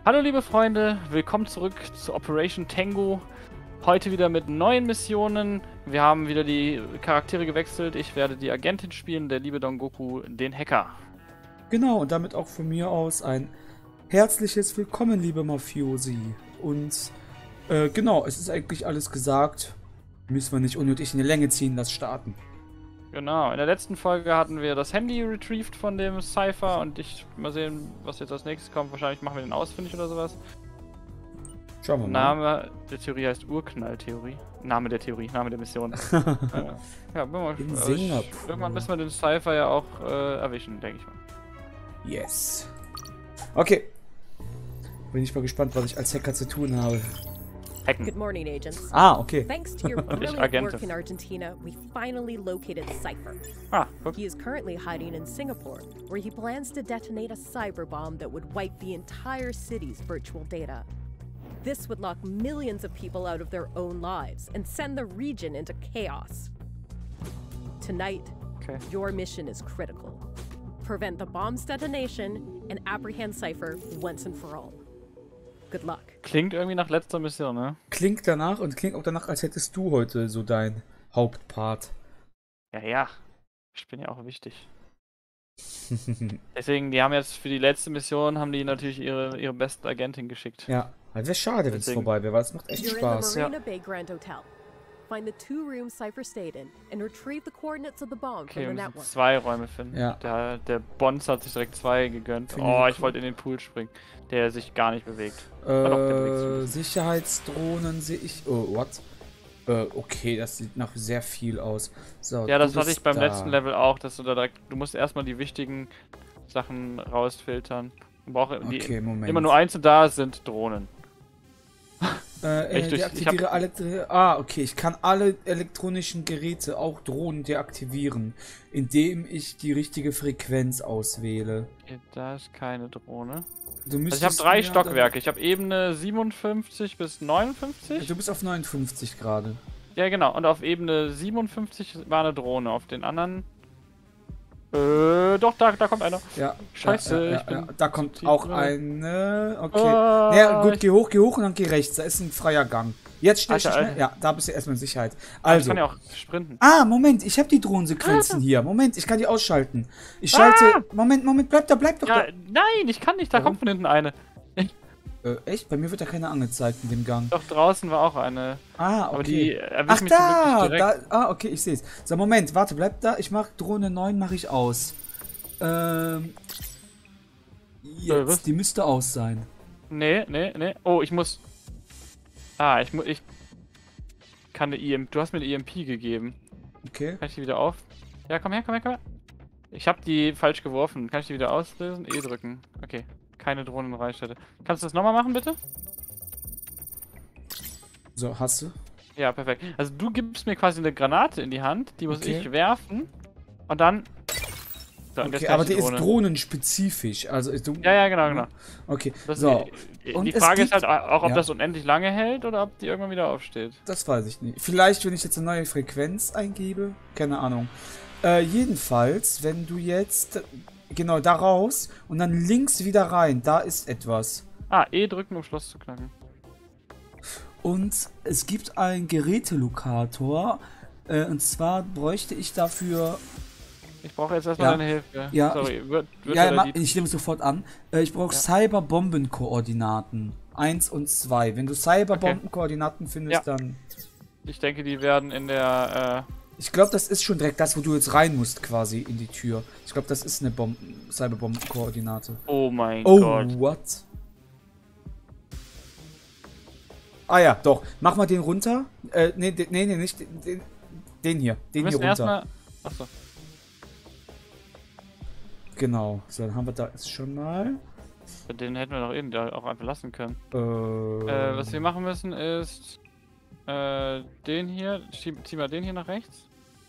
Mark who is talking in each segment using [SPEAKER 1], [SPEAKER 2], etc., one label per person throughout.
[SPEAKER 1] Hallo liebe Freunde, willkommen zurück zu Operation Tango. Heute wieder mit neuen Missionen. Wir haben wieder die Charaktere gewechselt. Ich werde die Agentin spielen, der liebe Don Goku den Hacker.
[SPEAKER 2] Genau, und damit auch von mir aus ein herzliches Willkommen, liebe Mafiosi. Und genau, es ist eigentlich alles gesagt. Müssen wir nicht unnötig in die Länge ziehen, das starten.
[SPEAKER 1] Genau, in der letzten Folge hatten wir das Handy retrieved von dem Cypher und mal sehen, was jetzt als nächstes kommt. Wahrscheinlich machen wir den ausfindig oder sowas.
[SPEAKER 2] Schauen wir mal.
[SPEAKER 1] Name der Theorie heißt Urknalltheorie. Name der Theorie, Name der Mission. Ja, irgendwann müssen wir den Cypher ja auch erwischen, denke ich mal.
[SPEAKER 2] Yes. Okay. Bin ich mal gespannt, was ich als Hacker zu tun habe.
[SPEAKER 1] Hacken.
[SPEAKER 3] Good morning, agents.
[SPEAKER 2] Ah, okay.
[SPEAKER 3] Thanks to your brilliant work in Argentina, we finally located Cypher.
[SPEAKER 1] Guck.
[SPEAKER 3] He is currently hiding in Singapore, where he plans to detonate a cyber bomb that would wipe the entire city's virtual data. This would lock millions of people out of their own lives and send the region into chaos. Tonight, your mission is critical. Prevent the bomb's detonation and apprehend Cypher once and for all. Good luck.
[SPEAKER 1] Klingt irgendwie nach letzter Mission, ne?
[SPEAKER 2] Klingt danach und klingt auch danach, als hättest du heute so dein Hauptpart.
[SPEAKER 1] Ja. Ich bin ja auch wichtig. Deswegen, die haben jetzt für die letzte Mission, haben die natürlich ihre beste Agentin geschickt.
[SPEAKER 2] Ja, wäre schade, wenn es vorbei wäre, weil es macht echt Spaß.
[SPEAKER 3] You're in the Marina Bay Grand Hotel. Find the 2 rooms Cypher stayed in and retrieve the coordinates of the bomb from
[SPEAKER 1] Okay, wir
[SPEAKER 3] the
[SPEAKER 1] müssen
[SPEAKER 3] network.
[SPEAKER 1] 2 Räume finden.
[SPEAKER 2] Ja.
[SPEAKER 1] Der Bonz hat sich direkt 2 gegönnt. Ich wollte in den Pool springen, der sich gar nicht bewegt. Der bewegt sich.
[SPEAKER 2] Sicherheitsdrohnen sehe ich. Oh, what? Okay, das sieht nach sehr viel aus. So,
[SPEAKER 1] Ja, das hatte ich beim letzten Level auch, dass du musst erstmal die wichtigen Sachen rausfiltern. Immer nur einzeln da sind Drohnen.
[SPEAKER 2] Deaktiviere alle. Okay, ich kann alle elektronischen Geräte, auch Drohnen, deaktivieren, indem ich die richtige Frequenz auswähle.
[SPEAKER 1] Okay, da ist keine Drohne.
[SPEAKER 2] Also
[SPEAKER 1] ich habe 3 Stockwerke. Ich habe Ebene 57 bis 59.
[SPEAKER 2] Du bist auf 59 gerade.
[SPEAKER 1] Ja, genau. Und auf Ebene 57 war eine Drohne. Auf den anderen... Doch, da kommt einer.
[SPEAKER 2] Ja.
[SPEAKER 1] Scheiße,
[SPEAKER 2] da kommt auch eine. Okay. Ja, gut, geh hoch und dann geh rechts. Da ist ein freier Gang. Jetzt schnell. Ja, da bist du erstmal in Sicherheit. Also.
[SPEAKER 1] Ich kann ja auch sprinten.
[SPEAKER 2] Moment, ich habe die Drohnensequenzen hier. Moment, ich kann die ausschalten. Ich schalte. Moment, bleib doch da.
[SPEAKER 1] Nein, ich kann nicht. Da kommt von hinten eine.
[SPEAKER 2] Echt? Bei mir wird da keine angezeigt in dem Gang.
[SPEAKER 1] Doch, draußen war auch eine.
[SPEAKER 2] Okay.
[SPEAKER 1] Aber die erwischt mich direkt.
[SPEAKER 2] Okay, ich sehe es. So, Moment, warte, bleib da. Ich mach Drohne 9, mache ich aus. Jetzt, die müsste aus sein.
[SPEAKER 1] Nee. Oh, ich muss... ich kann eine EMP... Du hast mir eine EMP gegeben.
[SPEAKER 2] Okay.
[SPEAKER 1] Kann ich die wieder auf... Ja, komm her. Ich habe die falsch geworfen. Kann ich die wieder auslösen? E drücken. Okay. Keine Drohnen in Reichweite. Kannst du das nochmal machen, bitte?
[SPEAKER 2] So, hast du? Ja,
[SPEAKER 1] perfekt. Also du gibst mir quasi eine Granate in die Hand, die muss ich werfen und dann... So,
[SPEAKER 2] okay, aber die ist drohnenspezifisch. Also
[SPEAKER 1] ja, genau.
[SPEAKER 2] Okay,
[SPEAKER 1] Die Frage ist halt auch, ob das unendlich lange hält oder ob die irgendwann wieder aufsteht.
[SPEAKER 2] Das weiß ich nicht. Vielleicht, wenn ich jetzt eine neue Frequenz eingebe. Keine Ahnung. Jedenfalls, wenn du jetzt... Genau, da raus und dann links wieder rein. Da ist etwas.
[SPEAKER 1] E drücken, um Schloss zu knacken.
[SPEAKER 2] Und es gibt einen Gerätelokator. Und zwar bräuchte ich dafür...
[SPEAKER 1] Ich brauche jetzt erstmal deine Hilfe.
[SPEAKER 2] Ja, sorry, ich nehme es sofort an. Ich brauche Cyberbombenkoordinaten. 1 und 2. Wenn du Cyberbombenkoordinaten findest, dann...
[SPEAKER 1] Ich denke, die werden in der...
[SPEAKER 2] Ich glaube, das ist schon direkt das, wo du jetzt rein musst, quasi in die Tür. Ich glaube, das ist eine Cyberbombenkoordinate.
[SPEAKER 1] Oh mein Gott.
[SPEAKER 2] Oh, what? Ah ja, doch. Mach mal den runter. Nee, nicht den hier. Den hier runter.
[SPEAKER 1] Achso.
[SPEAKER 2] Genau. So, dann haben wir da jetzt schon mal.
[SPEAKER 1] Den hätten wir doch eben auch einfach lassen können. Was wir machen müssen ist... den hier, zieh mal den hier nach rechts.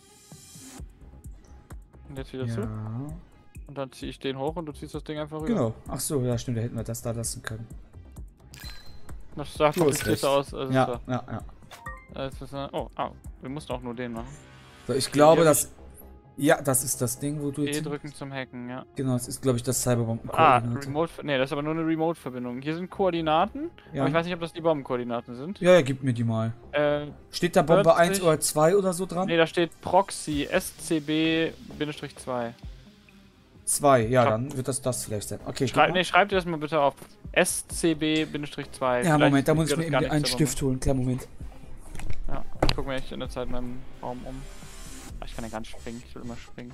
[SPEAKER 1] Und jetzt wieder zu. Und dann ziehe ich den hoch und du ziehst das Ding einfach rüber.
[SPEAKER 2] Genau. Ach so, ja stimmt, da hätten wir das da lassen können.
[SPEAKER 1] Das sah komplizierter aus. Also
[SPEAKER 2] ja.
[SPEAKER 1] wir mussten auch nur den machen.
[SPEAKER 2] So, ich glaube, das Ja, das ist das Ding, wo du
[SPEAKER 1] E drücken zum Hacken, ja.
[SPEAKER 2] Genau, das ist, glaube ich, das Cyberbomb.
[SPEAKER 1] Remote. Ne, das ist aber nur eine Remote-Verbindung. Hier sind Koordinaten,
[SPEAKER 2] Ja.
[SPEAKER 1] aber ich weiß nicht, ob das die Bombenkoordinaten sind.
[SPEAKER 2] Ja, gib mir die mal. Steht da Bombe 1 oder 2 oder so dran?
[SPEAKER 1] Ne, da steht Proxy SCB-2.
[SPEAKER 2] 2, ja, dann wird das vielleicht sein. Okay,
[SPEAKER 1] Schreib dir das mal bitte auf. SCB-2.
[SPEAKER 2] Ja, Moment, da muss ich mir eben einen Stift holen. Klar, Moment.
[SPEAKER 1] Ja, ich guck mir echt in der Zeit meinen Raum um. Ach, ich kann ja gar nicht springen, ich will immer springen.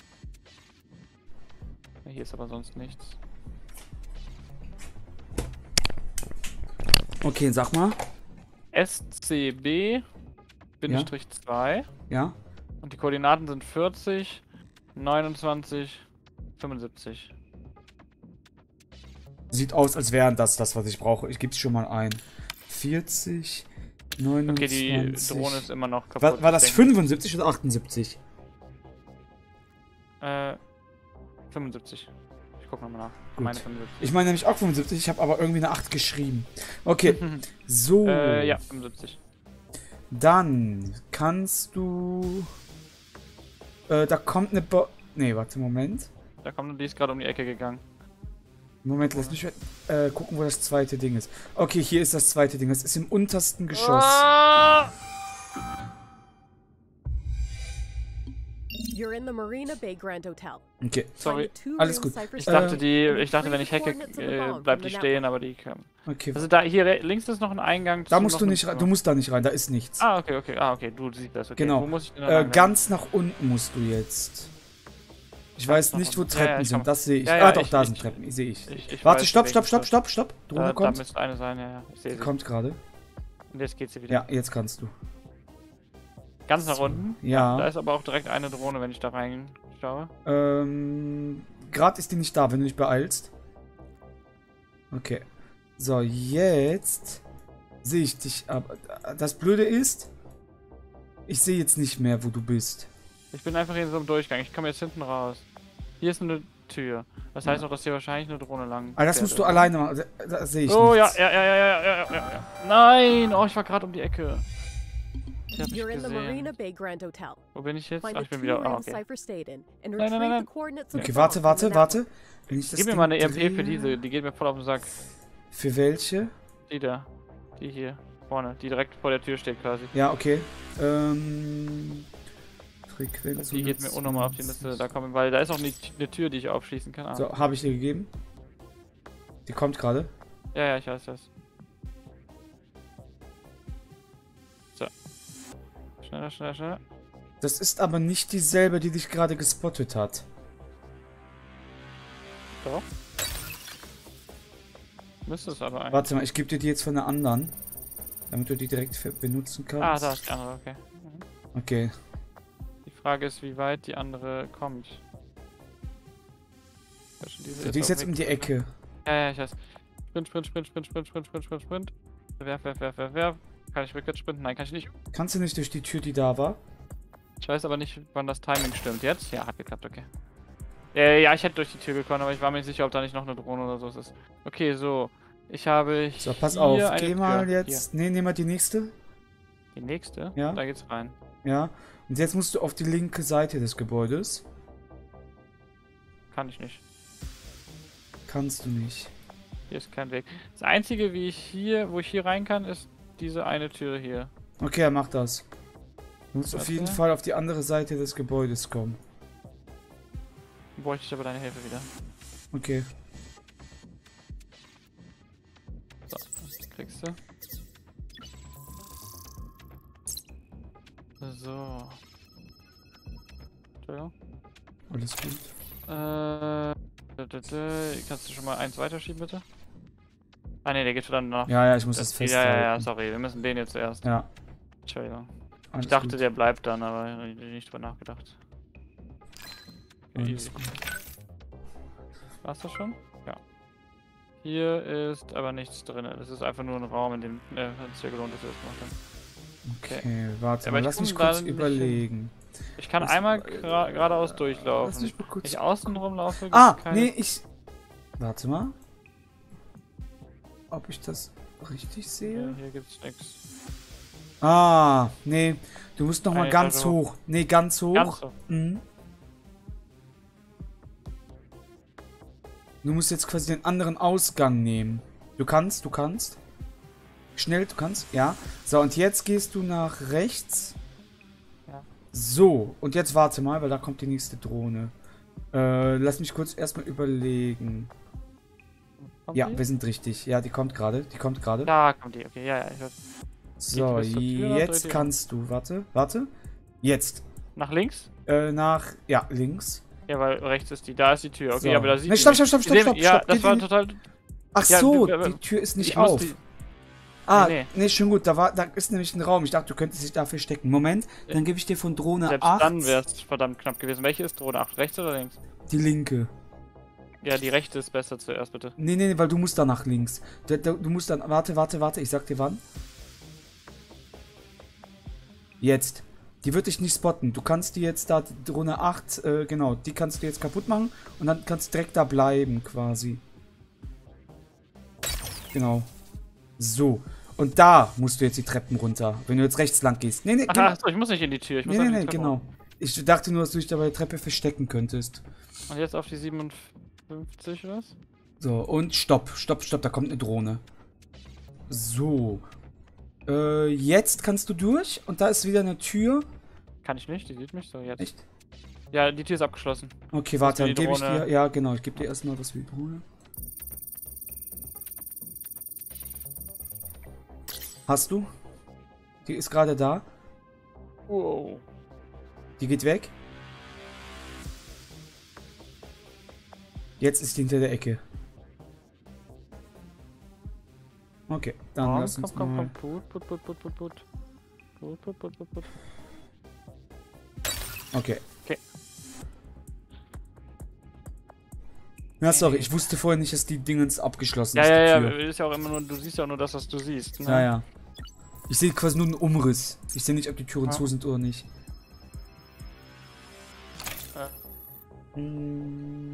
[SPEAKER 1] Ja, hier ist aber sonst nichts.
[SPEAKER 2] Okay, sag mal.
[SPEAKER 1] SCB-2.
[SPEAKER 2] Ja.
[SPEAKER 1] Und die Koordinaten sind 40, 29, 75.
[SPEAKER 2] Sieht aus, als wären das, was ich brauche. Ich gebe es schon mal ein. 40, 29.
[SPEAKER 1] Okay, die Drohne ist immer noch kaputt.
[SPEAKER 2] War das 75 oder 78?
[SPEAKER 1] 75. Ich guck nochmal nach.
[SPEAKER 2] Gut.
[SPEAKER 1] Meine 75.
[SPEAKER 2] Ich meine nämlich auch 75, ich habe aber irgendwie eine 8 geschrieben. Okay, so.
[SPEAKER 1] Ja, 75.
[SPEAKER 2] Dann kannst du... da kommt eine Nee, warte, Moment.
[SPEAKER 1] Da kommt, die ist gerade um die Ecke gegangen.
[SPEAKER 2] Moment, lass mich gucken, wo das zweite Ding ist. Okay, hier ist das zweite Ding. Das ist im untersten Geschoss.
[SPEAKER 3] You're in the Marina Bay Grand Hotel.
[SPEAKER 2] Okay,
[SPEAKER 1] Sorry.
[SPEAKER 2] alles gut.
[SPEAKER 1] Ich dachte, wenn ich hacke, bleibt die stehen, aber die können.
[SPEAKER 2] Okay.
[SPEAKER 1] Also da, hier links ist noch ein Eingang.
[SPEAKER 2] Da musst du nicht rein. Du musst da nicht rein, da ist nichts.
[SPEAKER 1] Ah, okay, du siehst das. Okay.
[SPEAKER 2] Genau.
[SPEAKER 1] Wo muss ich denn dann
[SPEAKER 2] ganz nach unten musst du jetzt. Ich weiß nicht, wo Treppen sind, das sehe ich. Doch, da sind Treppen, sehe ich. Warte, stopp. Drohne kommt.
[SPEAKER 1] Da müsste eine sein, ja. Ich sehe sie.
[SPEAKER 2] Kommt gerade.
[SPEAKER 1] Und jetzt geht sie wieder.
[SPEAKER 2] Ja, jetzt kannst du.
[SPEAKER 1] Ganz nach unten?
[SPEAKER 2] Ja.
[SPEAKER 1] Da ist aber auch direkt eine Drohne, wenn ich da reinschaue.
[SPEAKER 2] Gerade ist die nicht da, wenn du dich beeilst. Okay. So, jetzt sehe ich dich. Aber das Blöde ist, ich sehe jetzt nicht mehr, wo du bist.
[SPEAKER 1] Ich bin einfach hier in so einem Durchgang. Ich komme jetzt hinten raus. Hier ist eine Tür. Das heißt auch, dass hier wahrscheinlich eine Drohne lang.
[SPEAKER 2] Aber das musst du alleine machen. Da sehe ich
[SPEAKER 1] Oh,
[SPEAKER 2] nichts.
[SPEAKER 1] ja. Nein! Oh, ich war gerade um die Ecke. Ich hab
[SPEAKER 3] You're
[SPEAKER 1] nicht
[SPEAKER 3] in the
[SPEAKER 1] gesehen.
[SPEAKER 3] Marina Bay Grand Hotel.
[SPEAKER 1] Wo bin ich jetzt?
[SPEAKER 3] Find
[SPEAKER 1] Ach,
[SPEAKER 3] a
[SPEAKER 1] ich bin wieder. Ah, okay.
[SPEAKER 3] Cipher State in and
[SPEAKER 1] Nein.
[SPEAKER 3] retrieve the coordinates of
[SPEAKER 2] Okay,
[SPEAKER 3] the bomb from the
[SPEAKER 2] warte. Wenn ich das
[SPEAKER 1] Gib mir
[SPEAKER 2] Ding
[SPEAKER 1] mal eine EMP für
[SPEAKER 2] drehe-
[SPEAKER 1] diese. Die geht mir voll auf den Sack.
[SPEAKER 2] Für welche?
[SPEAKER 1] Die da. Die hier. Vorne. Die direkt vor der Tür steht quasi.
[SPEAKER 2] Ja, okay. Frequenz.
[SPEAKER 1] Die geht mir unnormal auf die Liste. Da kommen, weil da ist auch eine Tür, die ich aufschließen kann. Ah.
[SPEAKER 2] So, habe ich dir gegeben. Die kommt gerade.
[SPEAKER 1] Ja, ich weiß das. So. Schneller.
[SPEAKER 2] Das ist aber nicht dieselbe, die dich gerade gespottet hat.
[SPEAKER 1] Doch. Müsste es aber eigentlich.
[SPEAKER 2] Warte mal, ich gebe dir die jetzt von der anderen. Damit du die direkt benutzen kannst.
[SPEAKER 1] Ah, da ist die andere, okay.
[SPEAKER 2] Okay.
[SPEAKER 1] Die Frage ist, wie weit die andere kommt.
[SPEAKER 2] So, die ist jetzt um die Ecke.
[SPEAKER 1] Ja, ich weiß. Sprint. Werf. Kann ich rückwärts sprinten? Nein, kann ich nicht.
[SPEAKER 2] Kannst du nicht durch die Tür, die da war?
[SPEAKER 1] Ich weiß aber nicht, wann das Timing stimmt. Jetzt? Ja, hat geklappt, okay. Ja, ich hätte durch die Tür gekommen, aber ich war mir nicht sicher, ob da nicht noch eine Drohne oder so ist. Okay, so. Ich habe
[SPEAKER 2] So, pass
[SPEAKER 1] hier
[SPEAKER 2] auf.
[SPEAKER 1] eine
[SPEAKER 2] Geh mal
[SPEAKER 1] Tür.
[SPEAKER 2] jetzt. Nee, nehm mal die nächste.
[SPEAKER 1] Die nächste?
[SPEAKER 2] Ja.
[SPEAKER 1] Da geht's rein.
[SPEAKER 2] Ja. Und jetzt musst du auf die linke Seite des Gebäudes.
[SPEAKER 1] Kann ich nicht.
[SPEAKER 2] Kannst du nicht.
[SPEAKER 1] Hier ist kein Weg. Das einzige, wo ich hier rein kann, ist diese eine Tür hier.
[SPEAKER 2] Okay, mach das. Du musst auf jeden
[SPEAKER 1] Warte.
[SPEAKER 2] Fall auf die andere Seite des Gebäudes kommen.
[SPEAKER 1] Dann bräuchte ich aber deine Hilfe wieder.
[SPEAKER 2] Okay.
[SPEAKER 1] So, das kriegst du. So. Entschuldigung.
[SPEAKER 2] Alles gut.
[SPEAKER 1] Kannst du schon mal eins weiterschieben, bitte? Ah ne, der geht dann noch.
[SPEAKER 2] Ja, ich muss das festhalten.
[SPEAKER 1] Ja, sorry, wir müssen den jetzt zuerst.
[SPEAKER 2] Ja.
[SPEAKER 1] Entschuldigung.
[SPEAKER 2] Alles
[SPEAKER 1] Ich dachte,
[SPEAKER 2] gut.
[SPEAKER 1] der bleibt dann, aber nicht drüber nachgedacht.
[SPEAKER 2] Alles gut.
[SPEAKER 1] War's das schon? Ja. Hier ist aber nichts drin. Das ist einfach nur ein Raum, in dem es sich gelohnt ist, das gemacht haben.
[SPEAKER 2] Okay, warte
[SPEAKER 1] Aber
[SPEAKER 2] mal,
[SPEAKER 1] ich
[SPEAKER 2] lass mich
[SPEAKER 1] komm da
[SPEAKER 2] kurz
[SPEAKER 1] nicht
[SPEAKER 2] überlegen.
[SPEAKER 1] Ich kann
[SPEAKER 2] Was-
[SPEAKER 1] einmal geradeaus
[SPEAKER 2] Lass
[SPEAKER 1] durchlaufen.
[SPEAKER 2] mich mal kurz...
[SPEAKER 1] Wenn ich außen rumlaufe, gibt's
[SPEAKER 2] Ah,
[SPEAKER 1] keine...
[SPEAKER 2] nee, Warte mal. Ob ich das richtig
[SPEAKER 1] Ja,
[SPEAKER 2] sehe?
[SPEAKER 1] hier gibt's nichts.
[SPEAKER 2] Ah, nee. Du musst noch mal
[SPEAKER 1] Eine
[SPEAKER 2] ganz
[SPEAKER 1] Treppe
[SPEAKER 2] hoch. Nee, ganz hoch.
[SPEAKER 1] Ganz so.
[SPEAKER 2] Mhm. Du musst jetzt quasi den anderen Ausgang nehmen. Du kannst. Schnell, du kannst, ja. So, und jetzt gehst du nach rechts.
[SPEAKER 1] Ja.
[SPEAKER 2] So, und jetzt warte mal, weil da kommt die nächste Drohne. Lass mich kurz erstmal überlegen.
[SPEAKER 1] Kommt
[SPEAKER 2] Ja,
[SPEAKER 1] die?
[SPEAKER 2] wir sind richtig. Ja, die kommt gerade.
[SPEAKER 1] Da kommt die, okay, ja, ich hör.
[SPEAKER 2] So,
[SPEAKER 1] bis zur Tür oder
[SPEAKER 2] jetzt
[SPEAKER 1] dreht die
[SPEAKER 2] kannst du. Warte. Jetzt.
[SPEAKER 1] Nach links?
[SPEAKER 2] Ja, links.
[SPEAKER 1] Ja, weil rechts ist die, da ist die Tür. Okay,
[SPEAKER 2] So.
[SPEAKER 1] aber da sieht
[SPEAKER 2] Nee,
[SPEAKER 1] die
[SPEAKER 2] stopp.
[SPEAKER 1] nicht. Ja, das
[SPEAKER 2] Geht
[SPEAKER 1] war
[SPEAKER 2] die-
[SPEAKER 1] total...
[SPEAKER 2] Ach
[SPEAKER 1] Ja,
[SPEAKER 2] so,
[SPEAKER 1] wir-
[SPEAKER 2] die Tür ist nicht
[SPEAKER 1] ich muss
[SPEAKER 2] auf.
[SPEAKER 1] die-
[SPEAKER 2] Nee,
[SPEAKER 1] Nee.
[SPEAKER 2] schon gut. Da ist nämlich ein Raum. Ich dachte, du könntest dich da verstecken. Moment, dann gebe ich dir von Drohne
[SPEAKER 1] Selbst
[SPEAKER 2] 8
[SPEAKER 1] dann wäre es verdammt knapp gewesen. Welche ist Drohne 8? Rechts oder links?
[SPEAKER 2] die linke.
[SPEAKER 1] Ja, die rechte ist besser zuerst, bitte.
[SPEAKER 2] Nee, weil du musst da nach links. Du musst dann. Warte, ich sag dir wann. Jetzt. Die wird dich nicht spotten. Du kannst die jetzt da, die Drohne 8, genau, die kannst du jetzt kaputt machen und dann kannst du direkt da bleiben, quasi. Genau. So. Und da musst du jetzt die Treppen runter, wenn du jetzt rechts lang gehst. Nee,
[SPEAKER 1] Ach,
[SPEAKER 2] genau.
[SPEAKER 1] achso, ich muss nicht in die Tür. Ich muss auf die Treppe
[SPEAKER 2] Genau.
[SPEAKER 1] hoch.
[SPEAKER 2] Ich dachte nur, dass du dich da bei der Treppe verstecken könntest.
[SPEAKER 1] Und jetzt auf die 57 oder was?
[SPEAKER 2] So, und stopp, da kommt eine Drohne. So. Jetzt kannst du durch und da ist wieder eine Tür.
[SPEAKER 1] Kann ich nicht, die sieht mich so jetzt.
[SPEAKER 2] Echt?
[SPEAKER 1] Ja, die Tür ist abgeschlossen.
[SPEAKER 2] Okay, warte,
[SPEAKER 1] für
[SPEAKER 2] dann
[SPEAKER 1] die
[SPEAKER 2] gebe ich
[SPEAKER 1] Drohne.
[SPEAKER 2] dir. Ja, genau, ich gebe dir erstmal was für die Drohne. Hast du? Die ist gerade da.
[SPEAKER 1] Wow.
[SPEAKER 2] Die geht weg. Jetzt ist die hinter der Ecke. Okay, dann lass uns mal.
[SPEAKER 1] Put.
[SPEAKER 2] Okay.
[SPEAKER 1] Okay.
[SPEAKER 2] Ja, sorry, ich wusste vorher nicht, dass die Dingens abgeschlossen ist.
[SPEAKER 1] Ja,
[SPEAKER 2] die Tür.
[SPEAKER 1] ist ja auch immer nur, du siehst ja auch nur das, was du siehst. Ne?
[SPEAKER 2] Ja. Ich sehe quasi nur einen Umriss. Ich sehe nicht, ob die Türen
[SPEAKER 1] Ja.
[SPEAKER 2] zu sind oder nicht.
[SPEAKER 1] Äh.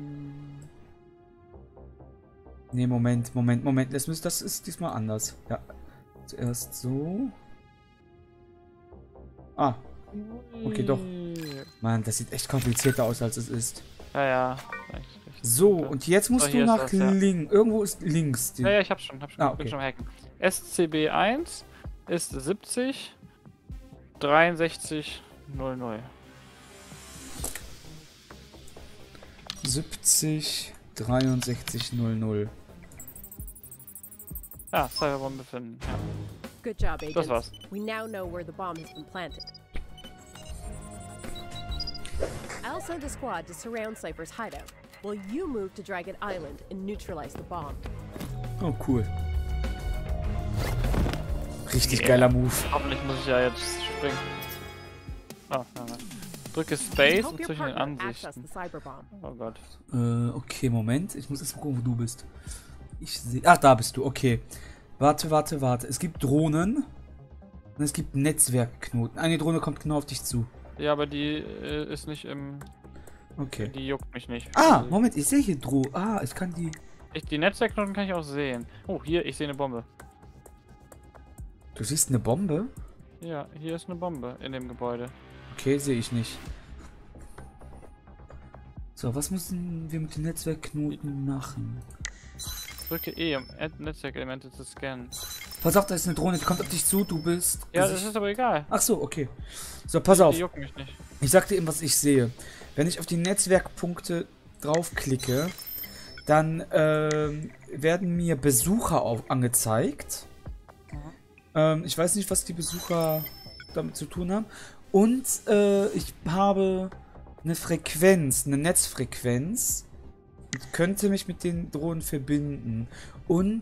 [SPEAKER 2] Nee, Moment. Das ist diesmal anders. Ja. Zuerst so. Ah, okay, doch. Mann, das sieht echt komplizierter aus, als es ist.
[SPEAKER 1] Ja.
[SPEAKER 2] So, und jetzt musst
[SPEAKER 1] So,
[SPEAKER 2] du
[SPEAKER 1] hier ist
[SPEAKER 2] nach
[SPEAKER 1] das, ja.
[SPEAKER 2] links. Irgendwo ist links. Die
[SPEAKER 1] Ja, ich hab's schon.
[SPEAKER 2] Ah,
[SPEAKER 1] Bin
[SPEAKER 2] okay.
[SPEAKER 1] schon am hacken. SCB1 ist 70 63 00.
[SPEAKER 2] 70 63 00.
[SPEAKER 1] Ja, Cyberbomb befinden. Ja.
[SPEAKER 3] Good job,
[SPEAKER 1] Das
[SPEAKER 3] agents.
[SPEAKER 1] war's.
[SPEAKER 3] We now know where the bomb has been planted. I'll send a squad to surround Cypher's hideout, while you move to Dragon Island and neutralize the bomb.
[SPEAKER 2] Oh, cool. Richtig
[SPEAKER 1] Yeah.
[SPEAKER 2] geiler Move.
[SPEAKER 1] Hoffentlich muss ich ja jetzt springen. Oh, nein. Drücke
[SPEAKER 3] We
[SPEAKER 1] Space
[SPEAKER 3] hope
[SPEAKER 1] und
[SPEAKER 3] your
[SPEAKER 1] zwischen den
[SPEAKER 3] partner access
[SPEAKER 1] Ansichten.
[SPEAKER 3] the cyberbomb.
[SPEAKER 1] Oh Gott.
[SPEAKER 2] Okay, Moment. Ich muss erst mal gucken, wo du bist. Ich sehe. Ach, da bist du. Okay. Warte. Es gibt Drohnen. Und es gibt Netzwerkknoten. Eine Drohne kommt genau auf dich zu.
[SPEAKER 1] Ja, aber die ist nicht im...
[SPEAKER 2] Okay.
[SPEAKER 1] Die juckt mich nicht.
[SPEAKER 2] Ah,
[SPEAKER 1] Also,
[SPEAKER 2] Moment, ich sehe hier Drohnen. Ah, ich kann die.
[SPEAKER 1] die Netzwerkknoten kann ich auch sehen. Oh, hier, ich sehe eine Bombe.
[SPEAKER 2] Du siehst eine Bombe?
[SPEAKER 1] Ja, hier ist eine Bombe in dem Gebäude.
[SPEAKER 2] Okay, sehe ich nicht. So, was müssen wir mit den Netzwerkknoten machen?
[SPEAKER 1] Drücke E, um Netzwerkelemente zu scannen.
[SPEAKER 2] Pass auf, da ist eine Drohne, die kommt auf dich zu, du bist.
[SPEAKER 1] Ja, das ist aber egal.
[SPEAKER 2] Ach so, okay. So, pass auf.
[SPEAKER 1] Die jucken mich nicht.
[SPEAKER 2] Ich sag dir eben, was ich sehe. Wenn ich auf die Netzwerkpunkte draufklicke, dann werden mir Besucher angezeigt. Ich weiß nicht, was die Besucher damit zu tun haben. Und ich habe eine Frequenz, eine Netzfrequenz. Und könnte mich mit den Drohnen verbinden. Und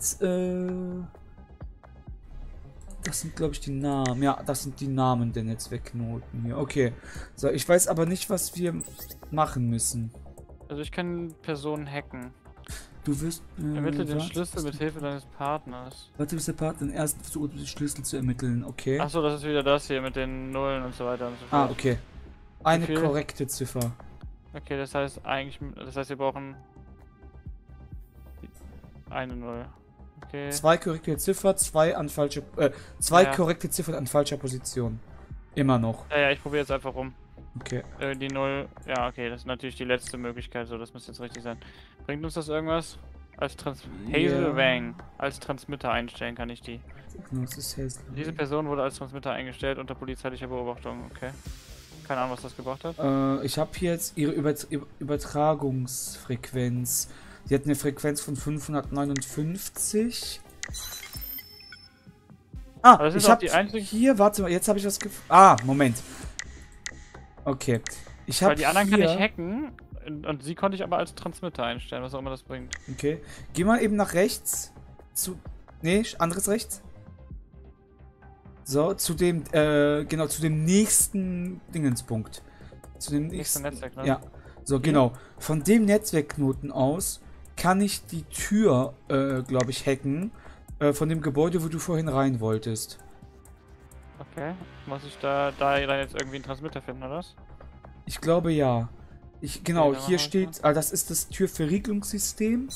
[SPEAKER 2] das sind, glaube ich, die Namen. Ja, das sind die Namen der Netzwerkknoten hier. Okay. So, ich weiß aber nicht, was wir machen müssen.
[SPEAKER 1] Also ich kann Personen hacken.
[SPEAKER 2] Du wirst.
[SPEAKER 1] Ermittle den
[SPEAKER 2] warte,
[SPEAKER 1] Schlüssel mit Hilfe deines Partners.
[SPEAKER 2] Warte, bis der Partner den ersten versucht, den Schlüssel zu ermitteln. Okay.
[SPEAKER 1] Achso, das ist wieder das hier mit den Nullen und so weiter und so fort.
[SPEAKER 2] Ah, okay. Eine
[SPEAKER 1] viel?
[SPEAKER 2] korrekte Ziffer.
[SPEAKER 1] Okay, das heißt eigentlich, wir brauchen eine Null. Okay.
[SPEAKER 2] Zwei korrekte Ziffer, zwei
[SPEAKER 1] Ja.
[SPEAKER 2] korrekte Ziffern an falscher Position. Immer noch.
[SPEAKER 1] Ja, ich probiere jetzt einfach rum.
[SPEAKER 2] Okay.
[SPEAKER 1] Die 0. Ja, okay, das ist natürlich die letzte Möglichkeit, so, das müsste jetzt richtig sein. Bringt uns das irgendwas? Hazel Wang. Als Transmitter einstellen kann ich die.
[SPEAKER 2] Das ist Hazel.
[SPEAKER 1] Diese Person wurde als Transmitter eingestellt unter polizeilicher Beobachtung, okay. Keine Ahnung, was das gebracht hat.
[SPEAKER 2] Ich habe hier jetzt ihre Übertragungsfrequenz. Sie hat eine Frequenz von 559. Ah,
[SPEAKER 1] das ist
[SPEAKER 2] ich
[SPEAKER 1] auch
[SPEAKER 2] habe
[SPEAKER 1] die einzige...
[SPEAKER 2] hier, warte mal, jetzt habe ich was Ah, Moment. Okay. Ich habe
[SPEAKER 1] Weil die anderen
[SPEAKER 2] hier...
[SPEAKER 1] kann ich hacken und sie konnte ich aber als Transmitter einstellen, was auch immer das bringt.
[SPEAKER 2] Okay. Geh mal eben nach rechts. Nee, anderes rechts. So, zu dem, genau, zu dem nächsten Dingenspunkt. Zu dem nächsten
[SPEAKER 1] Netzwerk, ne?
[SPEAKER 2] Ja. So, genau. Von dem Netzwerkknoten aus kann ich die Tür, glaube ich, hacken. Von dem Gebäude, wo du vorhin rein wolltest.
[SPEAKER 1] Okay. Muss ich da dann jetzt irgendwie einen Transmitter finden, oder was?
[SPEAKER 2] Ich glaube, ja. Genau,
[SPEAKER 1] Okay,
[SPEAKER 2] hier steht, das ist das Türverriegelungssystem.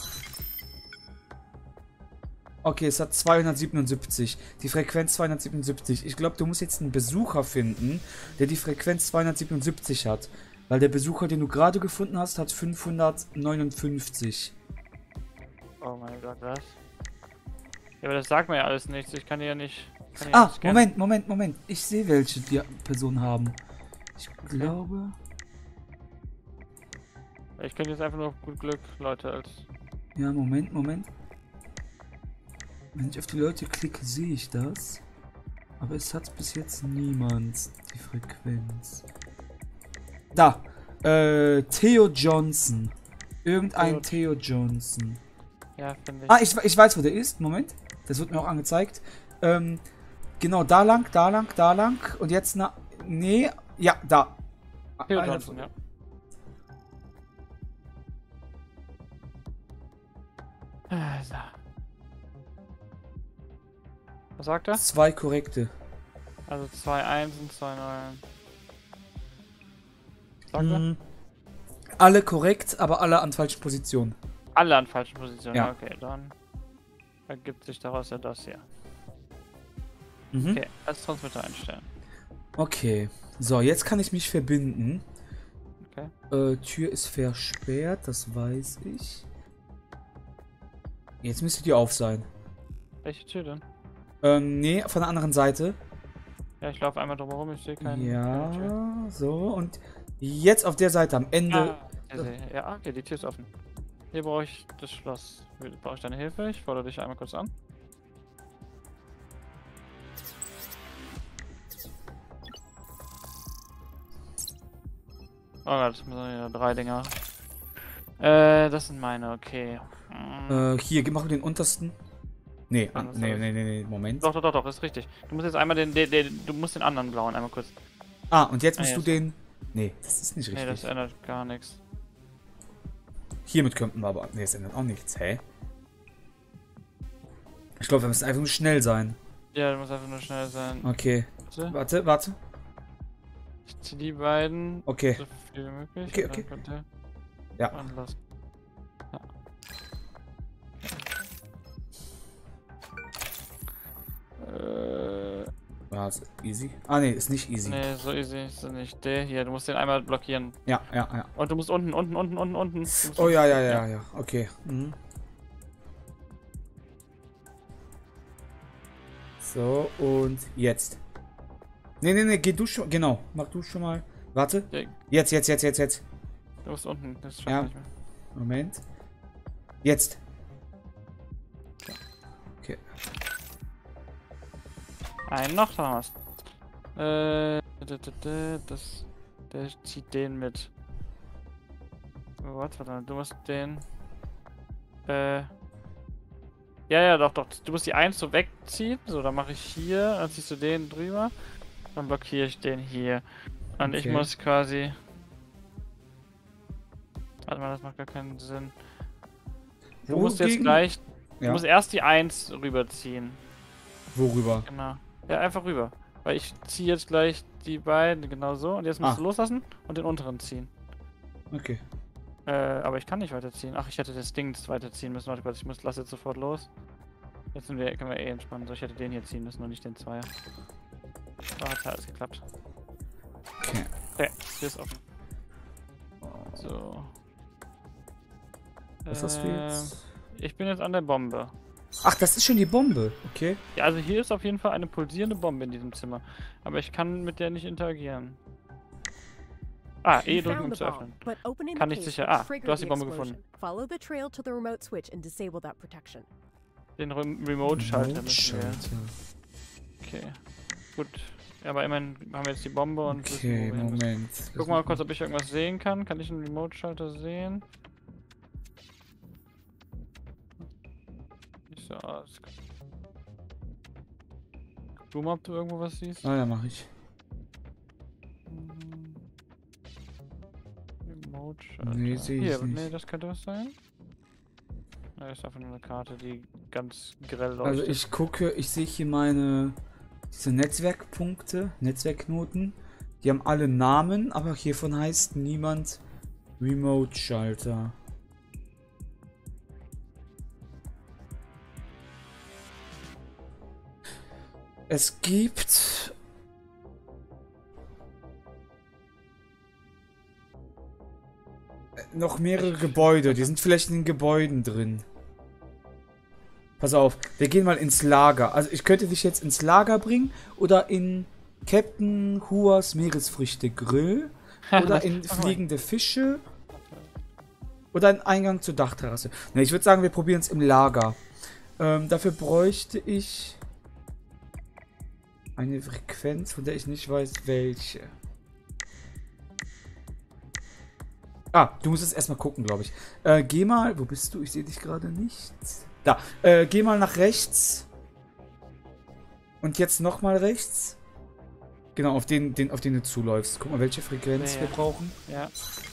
[SPEAKER 2] Okay, es hat 277. Die Frequenz 277. Ich glaube, du musst jetzt einen Besucher finden, der die Frequenz 277 hat. Weil der Besucher, den du gerade gefunden hast, hat 559.
[SPEAKER 1] Oh mein Gott, was? Ja, aber das sagt mir ja alles nichts. Ich kann die ja nicht...
[SPEAKER 2] Ah, Moment. Ich sehe, welche die Personen haben. Ich glaube...
[SPEAKER 1] Ich könnte jetzt einfach nur auf gut Glück Leute als...
[SPEAKER 2] Ja, Moment. Wenn ich auf die Leute klicke, sehe ich das. Aber es hat bis jetzt niemand die Frequenz. Da. Theo Johnson. Irgendein Theo Johnson.
[SPEAKER 1] Ja, finde ich.
[SPEAKER 2] Ah, ich weiß, wo der ist. Moment. Das wird mir auch angezeigt. Genau, da lang. Und jetzt nee. Ja, da.
[SPEAKER 1] Theo Johnson, ja. So. Was sagt er?
[SPEAKER 2] 2 korrekte.
[SPEAKER 1] Also 2 Einsen, 2 Nullen. Sagt er?
[SPEAKER 2] Alle korrekt, aber alle an falschen Positionen.
[SPEAKER 1] Alle an falschen Positionen.
[SPEAKER 2] Ja.
[SPEAKER 1] Okay, dann ergibt sich daraus ja das hier.
[SPEAKER 2] Mhm.
[SPEAKER 1] Okay, als Transmitter einstellen.
[SPEAKER 2] Okay. So, jetzt kann ich mich verbinden.
[SPEAKER 1] Okay.
[SPEAKER 2] Tür ist versperrt, das weiß ich. Jetzt müsste die auf sein.
[SPEAKER 1] Welche Tür denn?
[SPEAKER 2] Nee, von der anderen Seite.
[SPEAKER 1] Ja, ich laufe einmal drumherum, ich sehe keine Tür.
[SPEAKER 2] Ja, so, und jetzt auf der Seite am Ende.
[SPEAKER 1] Ja, okay, die Tür ist offen. Hier brauche ich das Schloss. Brauche ich deine Hilfe? Ich fordere dich einmal kurz an. Oh Gott, das sind ja 3 Dinger. Das sind meine, okay.
[SPEAKER 2] Hier, mach mal den untersten. Nee, nee, Moment.
[SPEAKER 1] Doch, ist richtig. Du musst jetzt einmal du musst den anderen blauen einmal kurz.
[SPEAKER 2] Ah, und jetzt musst du den... Nee, das ist nicht richtig.
[SPEAKER 1] Nee, das ändert gar nichts.
[SPEAKER 2] Hiermit könnten wir aber... Nee, das ändert auch nichts, hä? Ich glaube, wir müssen einfach nur schnell sein.
[SPEAKER 1] Ja, du musst einfach nur schnell sein.
[SPEAKER 2] Okay. Warte.
[SPEAKER 1] Ich zieh die beiden.
[SPEAKER 2] Okay.
[SPEAKER 1] So viel wie möglich.
[SPEAKER 2] Okay.
[SPEAKER 1] Ja.
[SPEAKER 2] Ja.
[SPEAKER 1] Anlass. Ja.
[SPEAKER 2] Ja, ist easy. Ah, nee, ist nicht easy.
[SPEAKER 1] Nee, so easy ist es nicht. Der hier, du musst den einmal blockieren.
[SPEAKER 2] Ja.
[SPEAKER 1] Und du musst unten.
[SPEAKER 2] Oh, ja. Okay. Mhm. So, und jetzt. Nee, geh du schon. Genau, mach du schon mal. Warte.
[SPEAKER 1] Ja.
[SPEAKER 2] Jetzt.
[SPEAKER 1] Du musst unten, das schafft
[SPEAKER 2] Ja.
[SPEAKER 1] nicht mehr.
[SPEAKER 2] Moment. Jetzt. Okay.
[SPEAKER 1] Einen noch, da hast der zieht den mit. Warte, du musst den. Ja, doch. Du musst die 1 so wegziehen. So, dann mache ich hier, dann ziehst du den drüber. Dann blockiere ich den hier. Und ich muss quasi. Warte mal, das macht gar keinen Sinn. Du musst jetzt gleich. Du musst erst die 1 rüberziehen.
[SPEAKER 2] Worüber?
[SPEAKER 1] Genau. Ja, einfach rüber. Weil ich ziehe jetzt gleich die beiden genau so. Und jetzt musst du loslassen und den unteren ziehen.
[SPEAKER 2] Okay.
[SPEAKER 1] Aber ich kann nicht weiterziehen. Ach, ich hätte das Ding weiterziehen müssen. Warte kurz, lasse jetzt sofort los. Jetzt können wir eh entspannen. So, ich hätte den hier ziehen müssen und nicht den Zweier. Da hat alles geklappt.
[SPEAKER 2] Okay.
[SPEAKER 1] Okay, hier ist offen. So.
[SPEAKER 2] Was hast du jetzt?
[SPEAKER 1] Ich bin jetzt an der Bombe.
[SPEAKER 2] Ach, das ist schon die Bombe. Okay.
[SPEAKER 1] Ja, also hier ist auf jeden Fall eine pulsierende Bombe in diesem Zimmer. Aber ich kann mit der nicht interagieren. Ah, E drücken, um zu öffnen. Kann nicht sicher. Ah, du hast die Bombe gefunden.
[SPEAKER 3] Follow the trail to the remote switch and disable that protection.
[SPEAKER 1] Den Remote-Schalter müssen wir.
[SPEAKER 2] Remote-Schalter.
[SPEAKER 1] Okay. Gut. Ja, aber immerhin haben wir jetzt die Bombe und
[SPEAKER 2] Okay,
[SPEAKER 1] wissen, wo wir hin müssen.
[SPEAKER 2] Moment.
[SPEAKER 1] Guck mal kurz, ob ich irgendwas sehen kann. Kann ich einen Remote-Schalter sehen? Nicht so aus. Guck mal, ob du irgendwo was siehst.
[SPEAKER 2] Ah, ja, mach ich.
[SPEAKER 1] Remote-Schalter.
[SPEAKER 2] Nee, sehe ich
[SPEAKER 1] Hier,
[SPEAKER 2] nicht.
[SPEAKER 1] nee, das könnte was sein. Da ist einfach nur eine Karte, die ganz grell leuchtet.
[SPEAKER 2] Also ich gucke, ich sehe hier diese Netzwerkpunkte, Netzwerkknoten. Die haben alle Namen, aber hiervon heißt niemand Remote-Schalter. Es gibt noch mehrere Gebäude, die sind vielleicht in den Gebäuden drin. Pass auf, wir gehen mal ins Lager. Also ich könnte dich jetzt ins Lager bringen oder in Captain Huas Meeresfrüchte Grill oder in fliegende Fische oder in Eingang zur Dachterrasse. Ne, ich würde sagen, wir probieren es im Lager. Dafür bräuchte ich eine Frequenz, von der ich nicht weiß, welche. Ah, du musst es erstmal gucken, glaube ich. Geh mal, wo bist du? Ich sehe dich gerade nicht. Da, geh mal nach rechts. Und jetzt nochmal rechts. Genau, auf den du zuläufst. Guck mal, welche Frequenz wir brauchen.
[SPEAKER 1] Ja.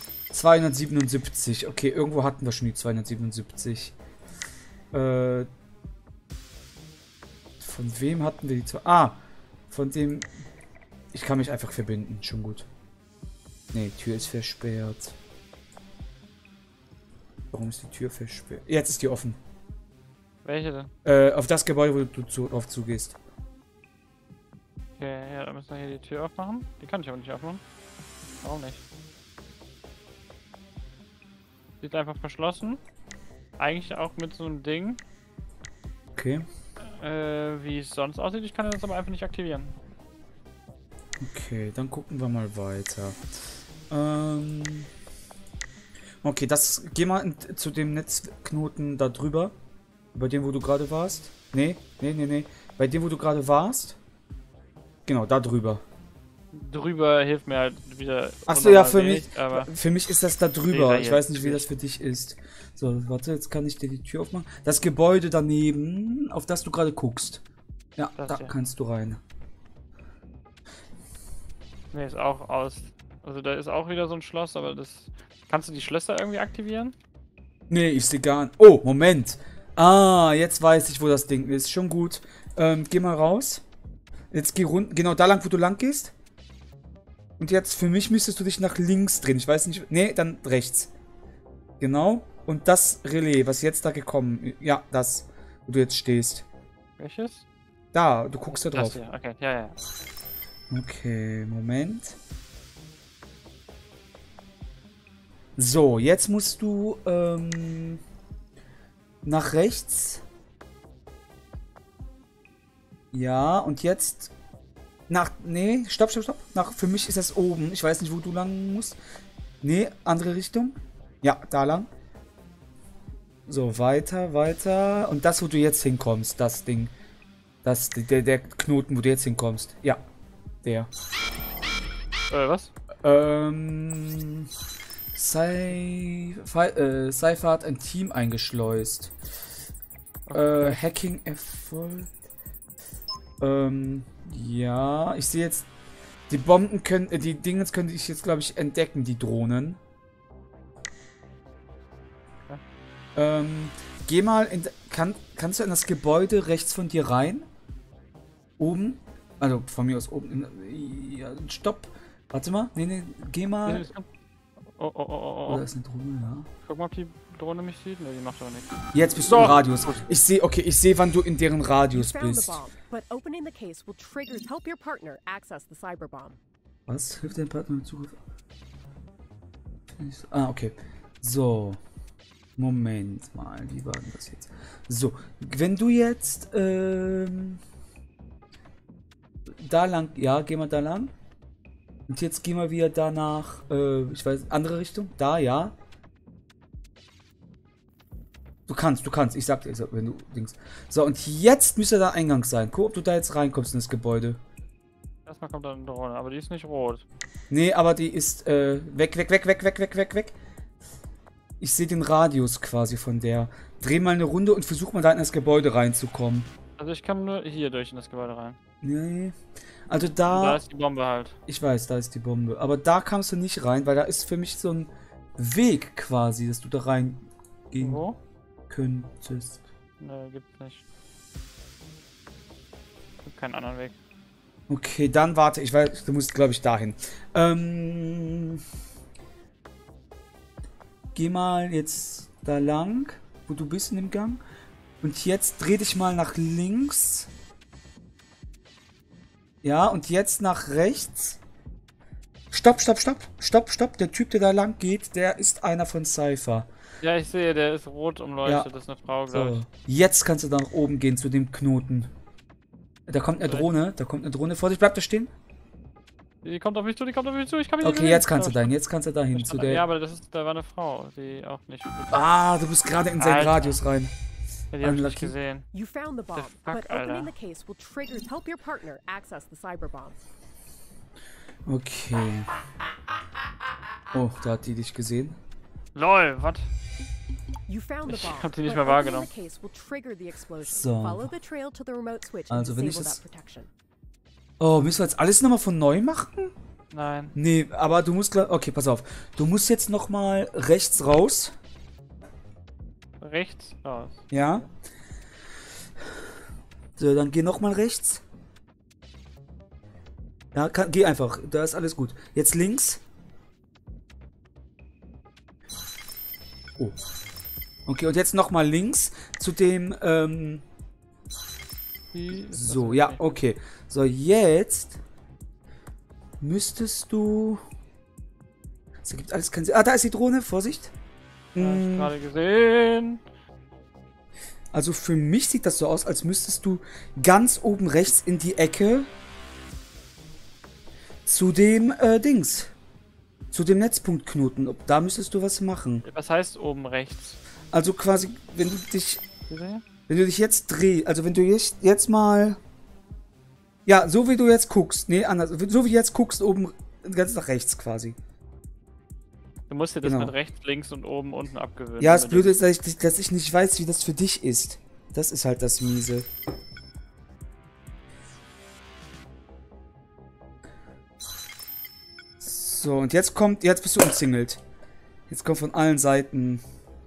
[SPEAKER 2] 277. Okay, irgendwo hatten wir schon die 277. Von wem hatten wir die zwei? Ah, von dem... Ich kann mich einfach verbinden. Schon gut. Nee, Tür ist versperrt. Warum ist die Tür versperrt? Jetzt ist die offen.
[SPEAKER 1] Welche denn?
[SPEAKER 2] Auf das Gebäude, wo du drauf zugehst.
[SPEAKER 1] Okay, ja, dann müssen wir hier die Tür aufmachen. Die kann ich aber nicht aufmachen. Warum nicht? Sieht einfach verschlossen. Eigentlich auch mit so einem Ding.
[SPEAKER 2] Okay.
[SPEAKER 1] Wie es sonst aussieht. Ich kann das aber einfach nicht aktivieren.
[SPEAKER 2] Okay, dann gucken wir mal weiter. Okay, geh mal zu dem Netzknoten da drüber. Bei dem, wo du gerade warst. Nee. Bei dem, wo du gerade warst. Genau, da drüber.
[SPEAKER 1] Drüber hilft mir halt wieder.
[SPEAKER 2] Achso, ja, für mich ist das da drüber. Ich weiß nicht, wie das für dich ist. So, warte, jetzt kann ich dir die Tür aufmachen. Das Gebäude daneben, auf das du gerade guckst. Ja,
[SPEAKER 1] das
[SPEAKER 2] da
[SPEAKER 1] hier.
[SPEAKER 2] kannst du rein.
[SPEAKER 1] Ne, ist auch aus. Also da ist auch wieder so ein Schloss, aber das. Kannst du die Schlösser irgendwie aktivieren?
[SPEAKER 2] Nee, ich sehe gar nicht. Oh, Moment. Ah, jetzt weiß ich, wo das Ding ist. Schon gut. Geh mal raus. Jetzt geh runter. Genau da lang, wo du lang gehst. Und jetzt, für mich müsstest du dich nach links drehen. Ich weiß nicht. Nee, dann rechts. Genau. Und das Relais, was jetzt da gekommen ist. Ja, das, wo du jetzt stehst.
[SPEAKER 1] Welches?
[SPEAKER 2] Da, du guckst da drauf.
[SPEAKER 1] Das hier, okay, ja.
[SPEAKER 2] Okay, Moment. So, jetzt musst du nach rechts. Ja, und jetzt nee, stopp. Für mich ist das oben. Ich weiß nicht, wo du lang musst. Nee, andere Richtung. Ja, da lang. So, weiter. Und das, wo du jetzt hinkommst, das Ding. Der Knoten, wo du jetzt hinkommst. Ja, der.
[SPEAKER 1] Was?
[SPEAKER 2] Cypher hat ein Team eingeschleust.
[SPEAKER 1] Okay.
[SPEAKER 2] Hacking erfolgt. Ja, ich sehe jetzt. Die Bomben können. Die Dingens könnte ich jetzt, glaube ich, entdecken, die Drohnen.
[SPEAKER 1] Ja.
[SPEAKER 2] Geh mal in. Kannst du in das Gebäude rechts von dir rein? Oben? Also von mir aus oben. Ja, stopp. Warte mal. Nee, geh mal.
[SPEAKER 1] Oh.
[SPEAKER 2] Oh, da ist eine Drohne, ja.
[SPEAKER 1] Guck mal, ob die Drohne mich sieht. Ne, die macht aber nichts.
[SPEAKER 2] Jetzt bist du im Radius. Ich sehe, wann du in deren Radius
[SPEAKER 3] You found the
[SPEAKER 2] bist.
[SPEAKER 3] bomb, but opening the case will help your partner access the cyber bomb.
[SPEAKER 2] Was? Hilft dein Partner mit Zugriff? Ah, okay. So. Moment mal, wie war denn das jetzt? So, wenn du jetzt, da lang, ja, geh mal da lang. Und jetzt gehen wir wieder danach, ich weiß, andere Richtung, da, ja. Du kannst, ich sag dir, wenn du Dings. So, und jetzt müsste da Eingang sein. Guck, ob du da jetzt reinkommst in das Gebäude.
[SPEAKER 1] Erstmal kommt da eine Drohne, aber die ist nicht rot.
[SPEAKER 2] Nee, aber die ist, weg. Ich sehe den Radius quasi von der. Dreh mal eine Runde und versuch mal da in das Gebäude reinzukommen.
[SPEAKER 1] Also ich kann nur hier durch in das Gebäude rein.
[SPEAKER 2] Nee. Also
[SPEAKER 1] Und da
[SPEAKER 2] da.
[SPEAKER 1] ist die Bombe halt.
[SPEAKER 2] Ich weiß, da ist die Bombe. Aber da kamst du nicht rein, weil da ist für mich so ein Weg quasi, dass du da reingehen
[SPEAKER 1] Wo?
[SPEAKER 2] könntest.
[SPEAKER 1] Ne, gibt's nicht. Gibt keinen anderen Weg.
[SPEAKER 2] Okay, dann warte. Ich weiß, du musst, glaube ich, dahin. Geh mal jetzt da lang, wo du bist in dem Gang. Und jetzt dreh dich mal nach links. Ja, und jetzt nach rechts. Stopp. Der Typ, der da lang geht, der ist einer von Cypher.
[SPEAKER 1] Ja, ich sehe, der ist rot umleuchtet.
[SPEAKER 2] Ja.
[SPEAKER 1] Das ist eine Frau, glaube
[SPEAKER 2] So.
[SPEAKER 1] ich.
[SPEAKER 2] Jetzt kannst du da nach oben gehen zu dem Knoten. Da kommt eine Drohne. Vor dich, bleib da stehen.
[SPEAKER 1] Die kommt auf mich zu, ich kann mich nicht
[SPEAKER 2] Okay,
[SPEAKER 1] bewegen.
[SPEAKER 2] jetzt kannst du dahin, zu
[SPEAKER 1] Ja,
[SPEAKER 2] der...
[SPEAKER 1] aber da war eine Frau, die auch nicht...
[SPEAKER 2] Ah, du bist gerade in seinen
[SPEAKER 1] Alter.
[SPEAKER 2] Radius rein.
[SPEAKER 1] Ja, die hab ich nicht
[SPEAKER 2] Unlucky.
[SPEAKER 1] gesehen.
[SPEAKER 3] You found the bomb,
[SPEAKER 1] fuck,
[SPEAKER 3] but
[SPEAKER 1] Alter?
[SPEAKER 3] opening the case will help your partner access the cyber bomb.
[SPEAKER 2] Okay. Oh, da hat die dich gesehen.
[SPEAKER 1] LOL, was?
[SPEAKER 3] You found the
[SPEAKER 1] Ich
[SPEAKER 3] bomb,
[SPEAKER 1] hab die nicht
[SPEAKER 3] but
[SPEAKER 1] mehr
[SPEAKER 3] opening
[SPEAKER 1] wahrgenommen.
[SPEAKER 3] the case will trigger the explosion.
[SPEAKER 2] So.
[SPEAKER 3] Follow the trail to the remote switch and
[SPEAKER 2] Also, wenn ich
[SPEAKER 3] disable
[SPEAKER 2] das-
[SPEAKER 3] that protection.
[SPEAKER 2] Oh, müssen wir jetzt alles nochmal von neu machen?
[SPEAKER 1] Nein.
[SPEAKER 2] Nee, aber du musst... Okay, pass auf. Du musst jetzt nochmal rechts raus.
[SPEAKER 1] Rechts raus.
[SPEAKER 2] Ja. So, dann geh nochmal rechts. Ja, geh einfach. Da ist alles gut. Jetzt links. Oh. Okay, und jetzt nochmal links zu dem, so, ja, okay. So, jetzt müsstest du... Das ergibt alles keinen Sinn. Ah, da ist die Drohne. Vorsicht.
[SPEAKER 1] Hab ich gerade gesehen.
[SPEAKER 2] Also für mich sieht das so aus, als müsstest du ganz oben rechts in die Ecke zu dem Dings. Zu dem Netzpunktknoten. Da müsstest du was machen.
[SPEAKER 1] Was heißt oben rechts?
[SPEAKER 2] Also quasi, wenn du dich
[SPEAKER 1] Gesehen?
[SPEAKER 2] Wenn du dich jetzt drehst, also wenn du jetzt mal... Ja, so wie du jetzt guckst. Nee, anders. So wie du jetzt guckst, oben ganz nach rechts quasi.
[SPEAKER 1] Du musst dir das
[SPEAKER 2] Genau.
[SPEAKER 1] mit rechts, links und oben, unten abgewöhnen.
[SPEAKER 2] Ja, das
[SPEAKER 1] damit
[SPEAKER 2] Blöde ist, dass ich nicht weiß, wie das für dich ist. Das ist halt das Miese. So, und jetzt bist du umzingelt. Jetzt kommt von allen Seiten...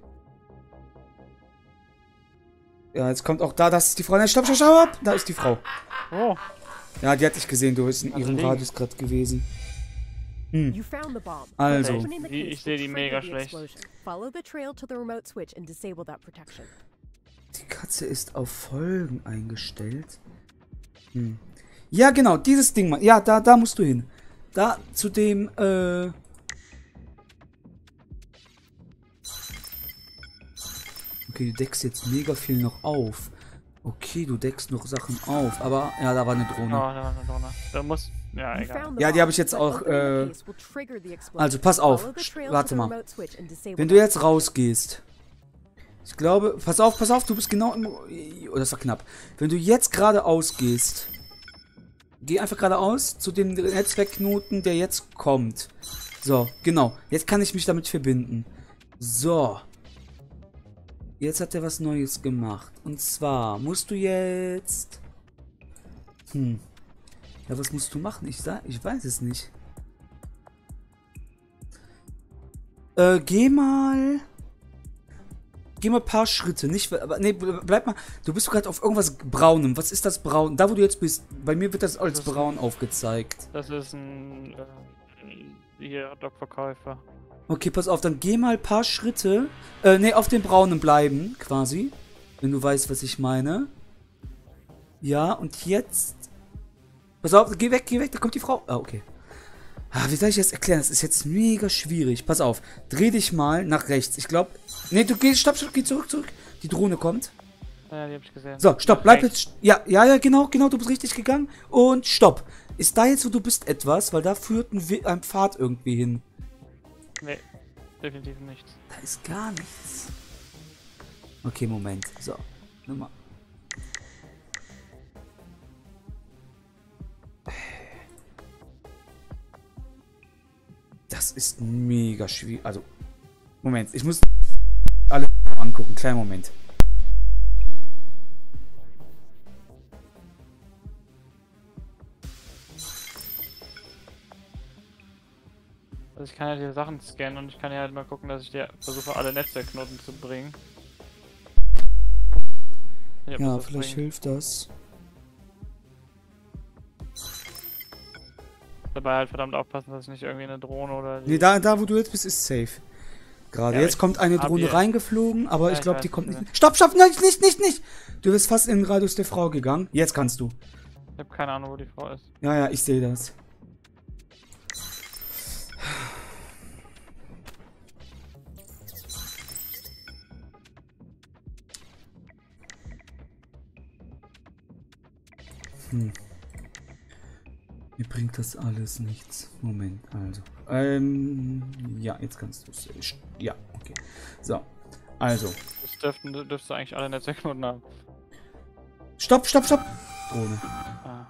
[SPEAKER 2] Ja, jetzt kommt auch da, das ist die Frau. Nein, stopp, da ist die Frau.
[SPEAKER 1] Oh,
[SPEAKER 2] Ja, die hat dich gesehen, du bist in
[SPEAKER 1] Also
[SPEAKER 2] ihrem
[SPEAKER 1] links.
[SPEAKER 2] Radius gerade gewesen.
[SPEAKER 3] You found the bomb.
[SPEAKER 2] Also.
[SPEAKER 3] Opening the
[SPEAKER 1] Ich
[SPEAKER 3] case
[SPEAKER 1] sehe
[SPEAKER 3] will
[SPEAKER 1] die
[SPEAKER 3] trigger
[SPEAKER 1] mega
[SPEAKER 3] the
[SPEAKER 1] schlecht.
[SPEAKER 3] explosion. Follow the trail to the remote switch and disable that protection.
[SPEAKER 2] Die Katze ist auf Folgen eingestellt. Ja, genau, dieses Ding mal. Ja, da musst du hin. Da zu dem, Okay, du deckst jetzt mega viel noch auf. Okay, du deckst noch Sachen auf. Aber, ja, da war eine
[SPEAKER 1] oh,
[SPEAKER 2] Drohne.
[SPEAKER 1] da war eine Drohne. Da muss... Ja,
[SPEAKER 3] You
[SPEAKER 1] egal.
[SPEAKER 3] found the
[SPEAKER 2] Ja, die
[SPEAKER 3] bomb,
[SPEAKER 2] habe ich jetzt
[SPEAKER 3] but
[SPEAKER 2] auch,
[SPEAKER 3] opening the case will trigger the explosion.
[SPEAKER 2] also pass auf.
[SPEAKER 3] Follow the trail to
[SPEAKER 2] Warte
[SPEAKER 3] the
[SPEAKER 2] mal.
[SPEAKER 3] remote switch and disable
[SPEAKER 2] Wenn du
[SPEAKER 3] that
[SPEAKER 2] jetzt rausgehst. Ich glaube, pass auf, du bist genau im... Oh, das war knapp. Wenn du jetzt geradeaus gehst. Geh einfach geradeaus zu dem Netzwerkknoten, der jetzt kommt. So, genau. Jetzt kann ich mich damit verbinden. So. Jetzt hat er was Neues gemacht. Und zwar musst du jetzt... Ja, was musst du machen? Ich weiß es nicht. Geh mal ein paar Schritte. Nicht, aber nee, bleib mal. Du bist gerade auf irgendwas Braunem. Was ist das Braun? Da, wo du jetzt bist. Bei mir wird das als
[SPEAKER 1] Das ist
[SPEAKER 2] braun aufgezeigt.
[SPEAKER 1] Das ist ein... hier, Dogverkäufer.
[SPEAKER 2] Okay, pass auf. Dann geh mal ein paar Schritte. Nee, auf dem Braunen bleiben, quasi. Wenn du weißt, was ich meine. Ja, und jetzt... Pass auf, geh weg. Da kommt die Frau. Ah, okay. Wie soll ich das erklären? Das ist jetzt mega schwierig. Pass auf. Dreh dich mal nach rechts. Ich glaube... Nee, du gehst... Stopp, geh zurück. Die Drohne kommt.
[SPEAKER 1] Ja, die hab ich gesehen.
[SPEAKER 2] So, stopp. Bleib jetzt... Ja, genau. Du bist richtig gegangen. Und stopp. Ist da jetzt, wo du bist, etwas? Weil da führt ein Pfad irgendwie hin.
[SPEAKER 1] Nee, definitiv nichts.
[SPEAKER 2] Da ist gar nichts. Okay, Moment. So. Nummer. Das ist mega schwierig. Also, Moment. Ich muss alle angucken. Kleinen Moment.
[SPEAKER 1] Also ich kann ja die Sachen scannen und ich kann ja halt mal gucken, dass ich dir versuche, alle Netzwerkknoten zu bringen.
[SPEAKER 2] Ja, vielleicht hilft das.
[SPEAKER 1] Dabei halt verdammt aufpassen, dass ich nicht irgendwie eine Drohne oder...
[SPEAKER 2] Nee, da wo du jetzt bist, ist safe. Gerade
[SPEAKER 1] Ja,
[SPEAKER 2] jetzt kommt eine Drohne reingeflogen, aber
[SPEAKER 1] ja,
[SPEAKER 2] ich glaube, die
[SPEAKER 1] weiß,
[SPEAKER 2] kommt
[SPEAKER 1] ja.
[SPEAKER 2] nicht. Stopp, nicht! Du bist fast in den Radius der Frau gegangen. Jetzt kannst du.
[SPEAKER 1] Ich habe keine Ahnung, wo die Frau ist.
[SPEAKER 2] Ja, ich sehe das. Mir bringt das alles nichts. Moment, also. Ja, jetzt kannst du es. Ja, okay. So, also.
[SPEAKER 1] Das dürftest du eigentlich alle Netzwerkknoten haben.
[SPEAKER 2] Stopp! Drohne.
[SPEAKER 1] Ah.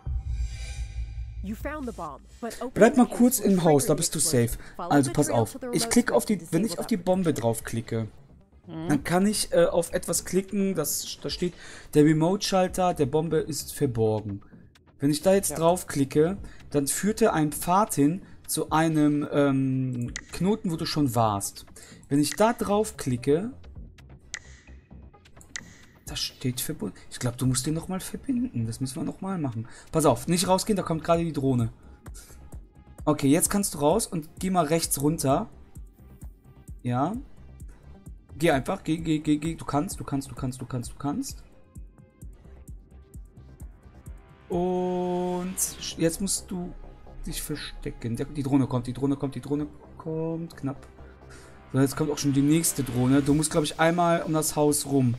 [SPEAKER 2] Bleib mal kurz im Haus, da bist du safe. Also, pass auf. Ich klicke auf die, wenn ich auf die Bombe draufklicke, dann kann ich auf etwas klicken, da steht, der Remote-Schalter der Bombe ist verborgen. Wenn ich da jetzt draufklicke, dann führt er einen Pfad hin zu einem Knoten, wo du schon warst. Wenn ich da draufklicke, da steht verbunden. Ich glaube, du musst den nochmal verbinden. Das müssen wir nochmal machen. Pass auf, nicht rausgehen, da kommt gerade die Drohne. Okay, jetzt kannst du raus und geh mal rechts runter. Ja. Geh einfach, geh. Du kannst. Und jetzt musst du dich verstecken. Die Drohne kommt. Knapp. So, jetzt kommt auch schon die nächste Drohne. Du musst, glaube ich, einmal um das Haus rum.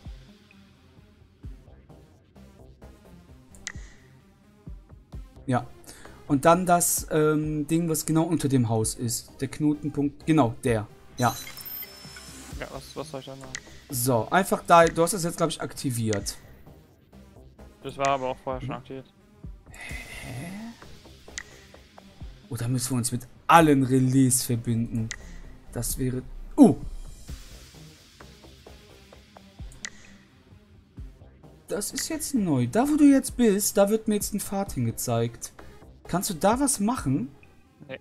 [SPEAKER 2] Ja. Und dann das Ding, was genau unter dem Haus ist. Der Knotenpunkt. Genau, der. Ja.
[SPEAKER 1] Ja, was soll ich da machen?
[SPEAKER 2] So, einfach da. Du hast das jetzt, glaube ich, aktiviert.
[SPEAKER 1] Das war aber auch vorher schon aktiviert.
[SPEAKER 2] Hä? Oder müssen wir uns mit allen Relais verbinden? Das wäre... Das ist jetzt neu. Da, wo du jetzt bist, da wird mir jetzt ein Pfad hingezeigt. Kannst du da was machen?
[SPEAKER 1] Nee.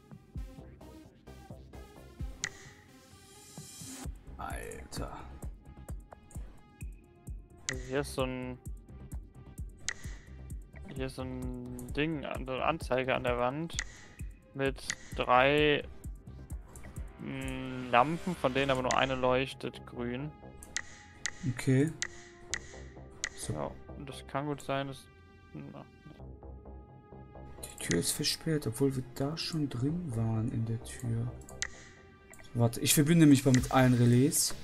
[SPEAKER 2] Alter.
[SPEAKER 1] Hier ist so ein Ding, eine Anzeige an der Wand mit 3 Lampen, von denen aber nur eine leuchtet grün.
[SPEAKER 2] Okay. So.
[SPEAKER 1] Ja, und das kann gut sein, dass...
[SPEAKER 2] Die Tür ist versperrt, obwohl wir da schon drin waren in der Tür. Warte, ich verbinde mich mal mit allen Relais.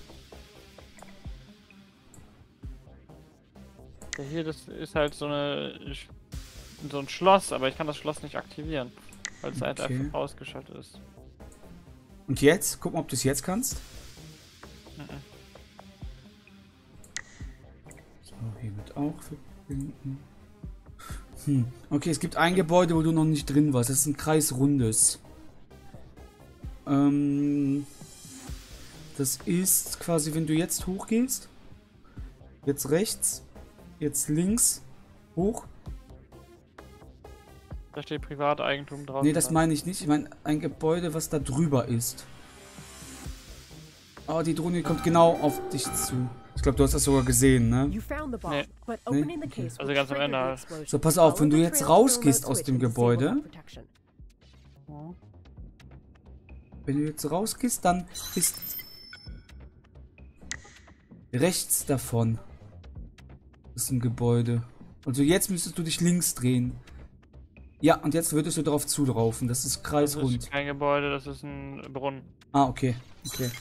[SPEAKER 1] Ja, hier, das ist halt so ein Schloss, aber ich kann das Schloss nicht aktivieren, weil es halt einfach ausgeschaltet ist.
[SPEAKER 2] Und jetzt? Guck mal, ob du es jetzt kannst. So, hiermit auch verbinden. Okay, es gibt ein Gebäude, wo du noch nicht drin warst. Das ist ein kreisrundes. Das ist quasi, wenn du jetzt hochgehst. Jetzt rechts. Jetzt links. Hoch.
[SPEAKER 1] Da steht Privateigentum drauf.
[SPEAKER 2] Nee, das meine ich nicht. Ich meine ein Gebäude, was da drüber ist. Oh, die Drohne kommt genau auf dich zu. Ich glaube, du hast das sogar gesehen, ne?
[SPEAKER 1] Nee. Okay. Also ganz am Ende halt.
[SPEAKER 2] So, pass auf, wenn du jetzt rausgehst aus dem Gebäude. Wenn du jetzt rausgehst, dann ist rechts davon ist ein Gebäude. Also jetzt müsstest du dich links drehen. Ja, und jetzt würdest du drauf zulaufen. Das ist
[SPEAKER 1] Das
[SPEAKER 2] kreisrund.
[SPEAKER 1] ist kein Gebäude, das ist ein Brunnen.
[SPEAKER 2] Ah, okay. Okay.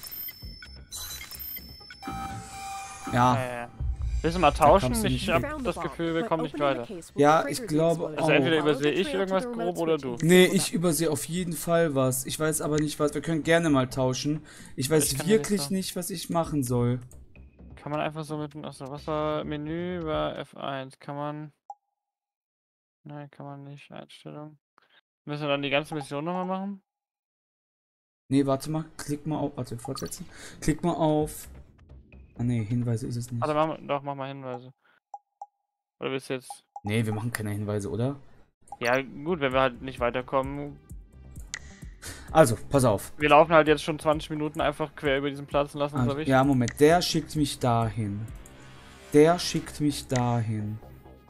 [SPEAKER 2] Ja.
[SPEAKER 1] Willst du mal
[SPEAKER 2] kommst
[SPEAKER 1] tauschen?
[SPEAKER 2] du
[SPEAKER 1] Ich
[SPEAKER 2] nicht
[SPEAKER 1] hab das Gefühl, wir kommen nicht weiter.
[SPEAKER 2] Ja, ich glaube
[SPEAKER 1] Also entweder übersehe ich irgendwas grob oder du.
[SPEAKER 2] Nee, ich übersehe auf jeden Fall was. Ich weiß aber nicht was. Wir können gerne mal tauschen. Ich weiß
[SPEAKER 1] Ich kann
[SPEAKER 2] wirklich
[SPEAKER 1] nicht
[SPEAKER 2] nicht, was ich machen soll.
[SPEAKER 1] Kann man einfach so mit... Achso, was war Menü über F1? Kann man... Nein, kann man nicht. Einstellung. Müssen wir dann die ganze Mission nochmal machen?
[SPEAKER 2] Nee, warte mal. Klick mal auf. Warte, fortsetzen. Klick mal auf. Ah, nee, Hinweise ist es nicht.
[SPEAKER 1] Also mach mal Hinweise. Oder willst du jetzt...
[SPEAKER 2] Nee, wir machen keine Hinweise, oder?
[SPEAKER 1] Ja, gut, wenn wir halt nicht weiterkommen.
[SPEAKER 2] Also, pass auf.
[SPEAKER 1] Wir laufen halt jetzt schon 20 Minuten einfach quer über diesen Platz und lassen uns
[SPEAKER 2] Also,
[SPEAKER 1] erwischen.
[SPEAKER 2] ja, Moment. Der schickt mich dahin. Der schickt mich dahin.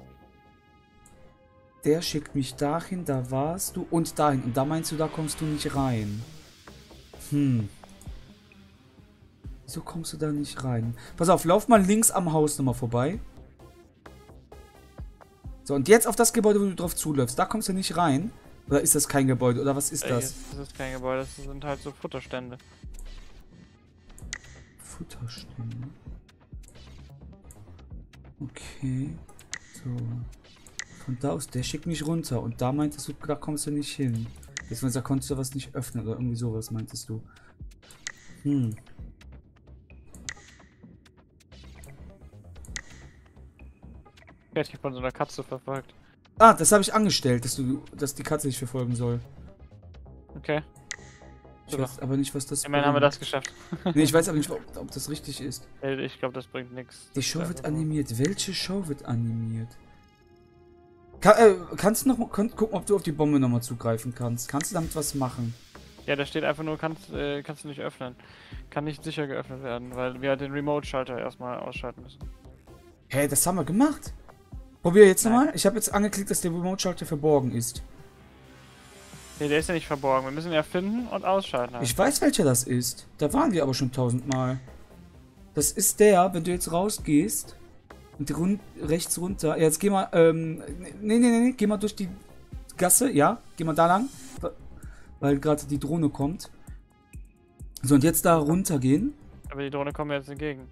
[SPEAKER 2] Der schickt mich dahin, da warst du. Und dahin. Und da meinst du, da kommst du nicht rein. Wieso kommst du da nicht rein? Pass auf, lauf mal links am Haus nochmal vorbei. So, und jetzt auf das Gebäude, wo du drauf zuläufst. Da kommst du nicht rein. Oder ist das kein Gebäude? Oder was ist das?
[SPEAKER 1] Das ist kein Gebäude, das sind halt so Futterstände.
[SPEAKER 2] Futterstände. Okay. So. Von da aus, der schickt mich runter. Und da meintest du, da kommst du nicht hin. Jetzt da konntest du was nicht öffnen oder irgendwie sowas meintest du. Ich
[SPEAKER 1] werde hier von so einer Katze verfolgt.
[SPEAKER 2] Ah, das habe ich angestellt, dass die Katze dich verfolgen soll.
[SPEAKER 1] Okay.
[SPEAKER 2] Ich
[SPEAKER 1] Super.
[SPEAKER 2] weiß aber nicht, was das
[SPEAKER 1] Immerhin haben wir das geschafft.
[SPEAKER 2] Nee, ich weiß aber nicht, ob das richtig ist.
[SPEAKER 1] Ich glaube, das bringt nichts.
[SPEAKER 2] Die Show wird animiert. Welche Show wird animiert? Kannst du noch gucken, ob du auf die Bombe nochmal zugreifen kannst? Kannst du damit was machen?
[SPEAKER 1] Ja, da steht einfach nur, kannst du nicht öffnen. Kann nicht sicher geöffnet werden, weil wir den Remote-Schalter erstmal ausschalten müssen.
[SPEAKER 2] Hä, das haben wir gemacht. Probier jetzt
[SPEAKER 1] Nein.
[SPEAKER 2] nochmal. Ich habe jetzt angeklickt, dass der Remote-Schalter verborgen ist.
[SPEAKER 1] Nee, der ist ja nicht verborgen. Wir müssen ihn ja finden und ausschalten. Halt.
[SPEAKER 2] Ich weiß, welcher das ist. Da waren wir aber schon 1000-mal. Das ist der, wenn du jetzt rausgehst und rechts runter. Ja, jetzt geh mal, nee. Geh mal durch die Gasse, ja. Geh mal da lang. Weil gerade die Drohne kommt. So, und jetzt da runter gehen.
[SPEAKER 1] Aber die Drohne kommt mir jetzt entgegen.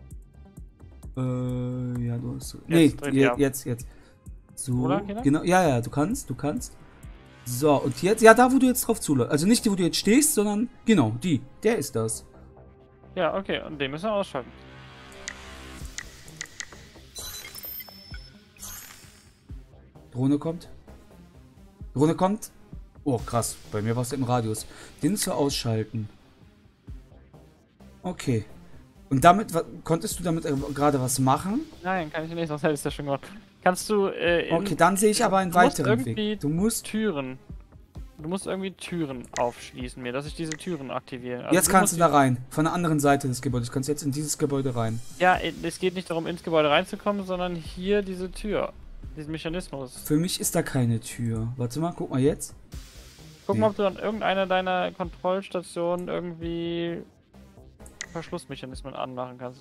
[SPEAKER 2] Ja, du hast... Nee, jetzt. So,
[SPEAKER 1] Oder, Kinder?
[SPEAKER 2] genau. Ja, du kannst. So, und jetzt, ja, da, wo du jetzt drauf zuläufst. Also nicht die, wo du jetzt stehst, sondern, genau, die. Der ist das.
[SPEAKER 1] Ja, okay, und den müssen wir ausschalten.
[SPEAKER 2] Drohne kommt. Oh, krass. Bei mir war es im Radius. Den zu ausschalten. Okay. Und damit, konntest du damit gerade was machen?
[SPEAKER 1] Nein, kann ich nicht, sonst hätte ich es ja schon gemacht. Kannst du,
[SPEAKER 2] Okay, dann sehe ich aber einen weiteren Weg. Du musst...
[SPEAKER 1] Türen. Du musst irgendwie Türen aufschließen mir, dass ich diese Türen aktiviere. Also
[SPEAKER 2] Jetzt kannst du da rein. Von der anderen Seite des Gebäudes. Du kannst jetzt in dieses Gebäude rein.
[SPEAKER 1] Ja, es geht nicht darum, ins Gebäude reinzukommen, sondern hier diese Tür. Diesen Mechanismus.
[SPEAKER 2] Für mich ist da keine Tür. Warte mal, guck mal jetzt.
[SPEAKER 1] Guck mal, ob du an irgendeiner deiner Kontrollstationen irgendwie Verschlussmechanismen anmachen kannst.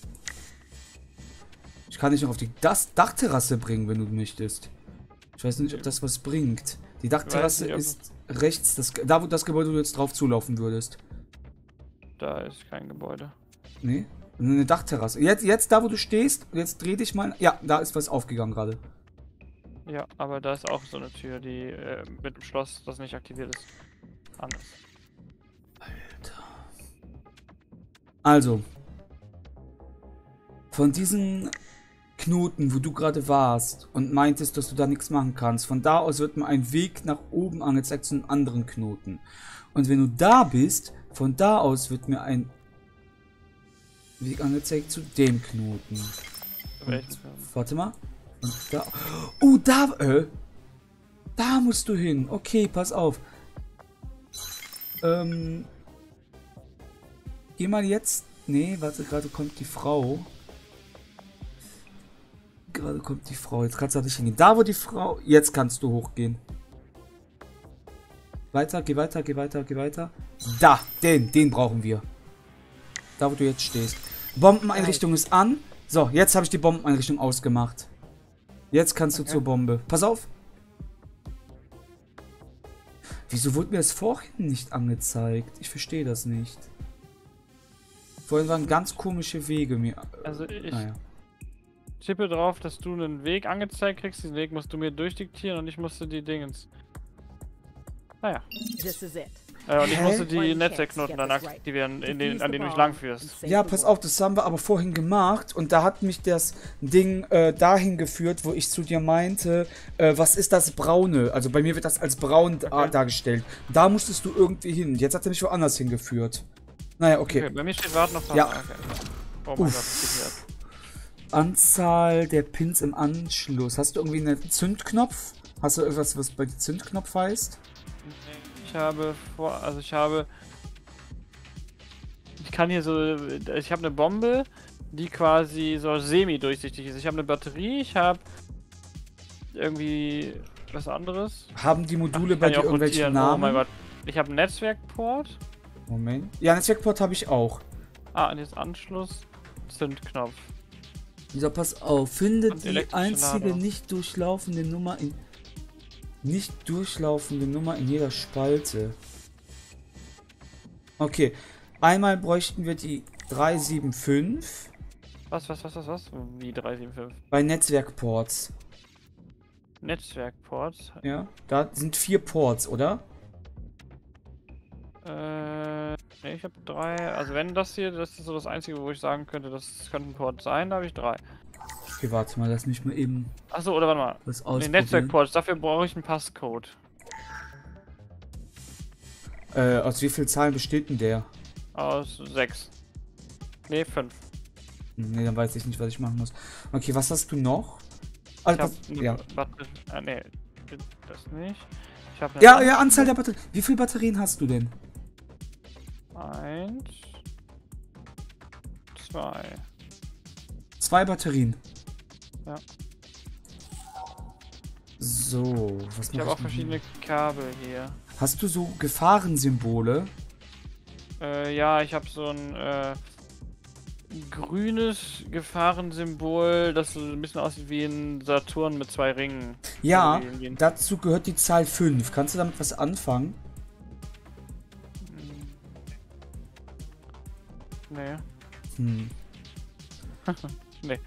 [SPEAKER 2] Ich kann dich noch auf die Dachterrasse bringen, wenn du möchtest. Ich weiß nicht, ob das was bringt. Die Dachterrasse ist rechts, da wo das Gebäude du jetzt drauf zulaufen würdest.
[SPEAKER 1] Da ist kein Gebäude.
[SPEAKER 2] Nee? Eine Dachterrasse. Jetzt da wo du stehst, jetzt dreh dich mal. Ja, da ist was aufgegangen gerade.
[SPEAKER 1] Ja, aber da ist auch so eine Tür, die mit dem Schloss, das nicht aktiviert ist, an ist.
[SPEAKER 2] Alter. Also. Von diesen Knoten, wo du gerade warst und meintest, dass du da nichts machen kannst, von da aus wird mir ein Weg nach oben angezeigt zu einem anderen Knoten. Und wenn du da bist, von da aus wird mir ein Weg angezeigt zu dem Knoten. Und, warte mal. Und da. Oh, da. Da musst du hin. Okay, pass auf. Geh mal jetzt. Nee, warte, gerade kommt die Frau. Jetzt kannst du da nicht hingehen. Da, wo die Frau... Jetzt kannst du hochgehen. Weiter, geh weiter. Da, den brauchen wir. Da, wo du jetzt stehst. Bombeneinrichtung ist an. So, jetzt habe ich die Bombeneinrichtung ausgemacht. Jetzt kannst du zur Bombe. Pass auf. Wieso wurde mir das vorhin nicht angezeigt? Ich verstehe das nicht. Vorhin waren ganz komische Wege mir.
[SPEAKER 1] Also ich
[SPEAKER 2] Naja.
[SPEAKER 1] tippe drauf, dass du einen Weg angezeigt kriegst. Den Weg musst du mir durchdiktieren und ich musste die Dingens. Naja.
[SPEAKER 3] This is it.
[SPEAKER 1] Und ich
[SPEAKER 2] Hä?
[SPEAKER 1] musste die
[SPEAKER 3] One
[SPEAKER 1] Netzwerkknoten
[SPEAKER 3] chance
[SPEAKER 1] dann
[SPEAKER 3] to get this
[SPEAKER 1] aktivieren,
[SPEAKER 3] right.
[SPEAKER 1] an denen du mich
[SPEAKER 3] Defuse
[SPEAKER 1] langführst.
[SPEAKER 3] the bomb and
[SPEAKER 2] Ja,
[SPEAKER 3] save
[SPEAKER 2] pass
[SPEAKER 3] the
[SPEAKER 2] auf, das haben wir aber vorhin gemacht und da hat mich das Ding dahin geführt, wo ich zu dir meinte, was ist das Braune? Also bei mir wird das als braun dargestellt. Da musstest du irgendwie hin. Jetzt hat er mich woanders hingeführt. Naja, okay.
[SPEAKER 1] Bei mir steht Warten auf
[SPEAKER 2] Ja.
[SPEAKER 1] Okay. Oh mein Gott, das geht hier ab.
[SPEAKER 2] Anzahl der Pins im Anschluss. Hast du irgendwie einen Zündknopf? Hast du irgendwas, was bei dir Zündknopf heißt?
[SPEAKER 1] Ich habe ich kann hier so, ich habe eine Bombe, die quasi so semi-durchsichtig ist. Ich habe eine Batterie, ich habe irgendwie was anderes.
[SPEAKER 2] Haben die Module
[SPEAKER 1] Kann
[SPEAKER 2] bei
[SPEAKER 1] ich
[SPEAKER 2] dir
[SPEAKER 1] auch
[SPEAKER 2] irgendwelche
[SPEAKER 1] rotieren.
[SPEAKER 2] Namen?
[SPEAKER 1] Oh mein Gott. Ich habe einen Netzwerkport.
[SPEAKER 2] Moment. Ja, Netzwerkport habe ich auch.
[SPEAKER 1] Und jetzt Anschluss, Zündknopf.
[SPEAKER 2] So, pass auf. Finde
[SPEAKER 1] Und
[SPEAKER 2] die
[SPEAKER 1] elektrische
[SPEAKER 2] einzige
[SPEAKER 1] Ladung.
[SPEAKER 2] nicht durchlaufende Nummer in jeder Spalte. Okay. Einmal bräuchten wir die 375
[SPEAKER 1] Was? Wie 375?
[SPEAKER 2] bei Netzwerkports.
[SPEAKER 1] Netzwerkport.
[SPEAKER 2] Ja, da sind 4 Ports, oder?
[SPEAKER 1] Nee, ich habe 3. Also wenn das ist so das Einzige, wo ich sagen könnte, das könnte ein Port sein, da habe ich 3.
[SPEAKER 2] Okay, warte mal, lass mich mal eben
[SPEAKER 1] Achso, oder warte mal.
[SPEAKER 2] was
[SPEAKER 1] Nee,
[SPEAKER 2] ausprobieren.
[SPEAKER 1] Netzwerkports, dafür brauche ich einen Passcode.
[SPEAKER 2] Aus wie vielen Zahlen besteht denn der?
[SPEAKER 1] Aus 6. Nee, 5.
[SPEAKER 2] Nee, dann weiß ich nicht, was ich machen muss. Okay, was hast du noch? Also,
[SPEAKER 1] Ich habe
[SPEAKER 2] ja.
[SPEAKER 1] Batterie. Nee, das nicht. Ich habe
[SPEAKER 2] Ja, Anzahl der Batterien. Wie viele Batterien hast du denn?
[SPEAKER 1] 1, 2.
[SPEAKER 2] 2 Batterien.
[SPEAKER 1] Ja.
[SPEAKER 2] So, was
[SPEAKER 1] Ich
[SPEAKER 2] mach
[SPEAKER 1] habe auch
[SPEAKER 2] denn
[SPEAKER 1] verschiedene Kabel hier.
[SPEAKER 2] hier? Hast du so Gefahrensymbole?
[SPEAKER 1] Ja, ich habe so ein grünes Gefahrensymbol, das so ein bisschen aussieht wie ein Saturn mit 2 Ringen.
[SPEAKER 2] Ja,
[SPEAKER 1] Also wie-
[SPEAKER 2] dazu gehört die Zahl 5. Kannst du damit was anfangen?
[SPEAKER 1] Nee.
[SPEAKER 2] Hm.
[SPEAKER 1] Nee.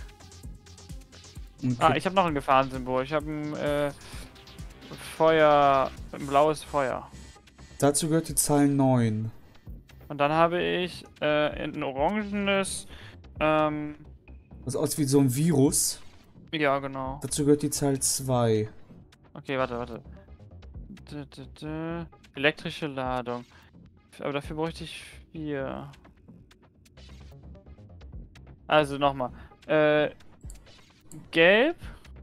[SPEAKER 2] Okay.
[SPEAKER 1] Ich habe noch ein Gefahrensymbol. Ich habe ein ein blaues Feuer.
[SPEAKER 2] Dazu gehört die Zahl 9.
[SPEAKER 1] Und dann habe ich ein orangenes,
[SPEAKER 2] Was aussieht wie so ein Virus.
[SPEAKER 1] ja genau.
[SPEAKER 2] Dazu gehört die Zahl 2.
[SPEAKER 1] Okay, warte. Elektrische Ladung. Aber dafür bräuchte ich 4. Also nochmal. Gelb.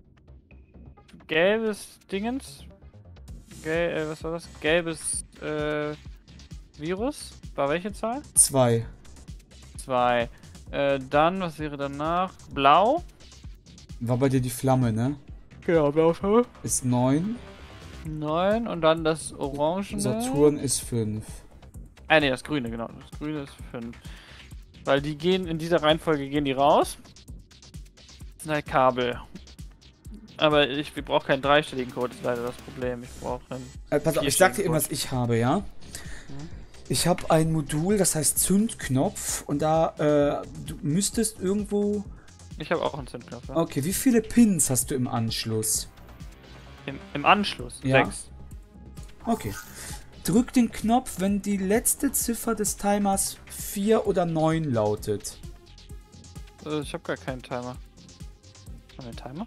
[SPEAKER 1] Gelbes Dingens. Was war das? Gelbes Virus. War welche Zahl?
[SPEAKER 2] 2.
[SPEAKER 1] 2. Dann, was wäre danach? Blau.
[SPEAKER 2] War bei dir die Flamme, ne?
[SPEAKER 1] Genau, Blau.
[SPEAKER 2] Ist 9.
[SPEAKER 1] 9 und dann das Orangene.
[SPEAKER 2] Saturn ist 5.
[SPEAKER 1] Nee, das Grüne, genau. Das Grüne ist 5. Weil die gehen, in dieser Reihenfolge gehen die raus. Na, Kabel. Aber wir brauchen keinen dreistelligen Code, ist leider das Problem. Ich brauche einen.
[SPEAKER 2] Pass auf, ich sag dir eben, was ich habe, ja? Ich habe ein Modul, das heißt Zündknopf und da du müsstest irgendwo...
[SPEAKER 1] Ich habe auch einen Zündknopf. Ja?
[SPEAKER 2] Okay, wie viele Pins hast du im Anschluss?
[SPEAKER 1] Im Anschluss.
[SPEAKER 2] Ja.
[SPEAKER 1] 6.
[SPEAKER 2] Okay. Drück den Knopf, wenn die letzte Ziffer des Timers 4 oder 9 lautet.
[SPEAKER 1] Ich habe gar keinen Timer. Haben wir einen Timer?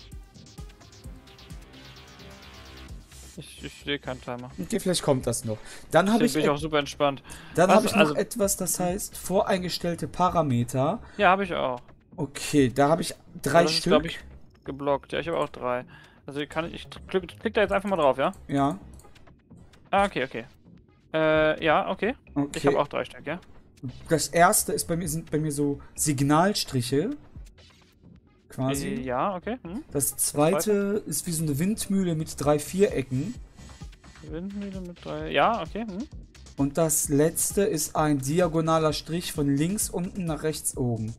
[SPEAKER 1] Ich sehe keinen Timer.
[SPEAKER 2] Okay, vielleicht kommt das noch. Dann habe
[SPEAKER 1] Deswegen
[SPEAKER 2] ich,
[SPEAKER 1] bin ich auch super entspannt.
[SPEAKER 2] dann
[SPEAKER 1] Was?
[SPEAKER 2] hab ich noch
[SPEAKER 1] Also-
[SPEAKER 2] etwas, das heißt voreingestellte Parameter.
[SPEAKER 1] Ja, habe ich auch.
[SPEAKER 2] Okay, da habe ich
[SPEAKER 1] Aber
[SPEAKER 2] 3
[SPEAKER 1] das ist,
[SPEAKER 2] Stück.
[SPEAKER 1] glaube ich, geblockt. Ja, ich habe auch 3. Also ich klick da jetzt einfach mal drauf, ja?
[SPEAKER 2] Ja,
[SPEAKER 1] Okay. Ja, okay.
[SPEAKER 2] okay.
[SPEAKER 1] Ich habe auch 3 Stück, ja?
[SPEAKER 2] Das erste ist sind bei mir so Signalstriche. Quasi.
[SPEAKER 1] Ja, okay.
[SPEAKER 2] Das zweite ist wie so eine Windmühle mit 3 Vierecken.
[SPEAKER 1] Windmühle mit 3. Ja, okay.
[SPEAKER 2] Und das letzte ist ein diagonaler Strich von links unten nach rechts oben.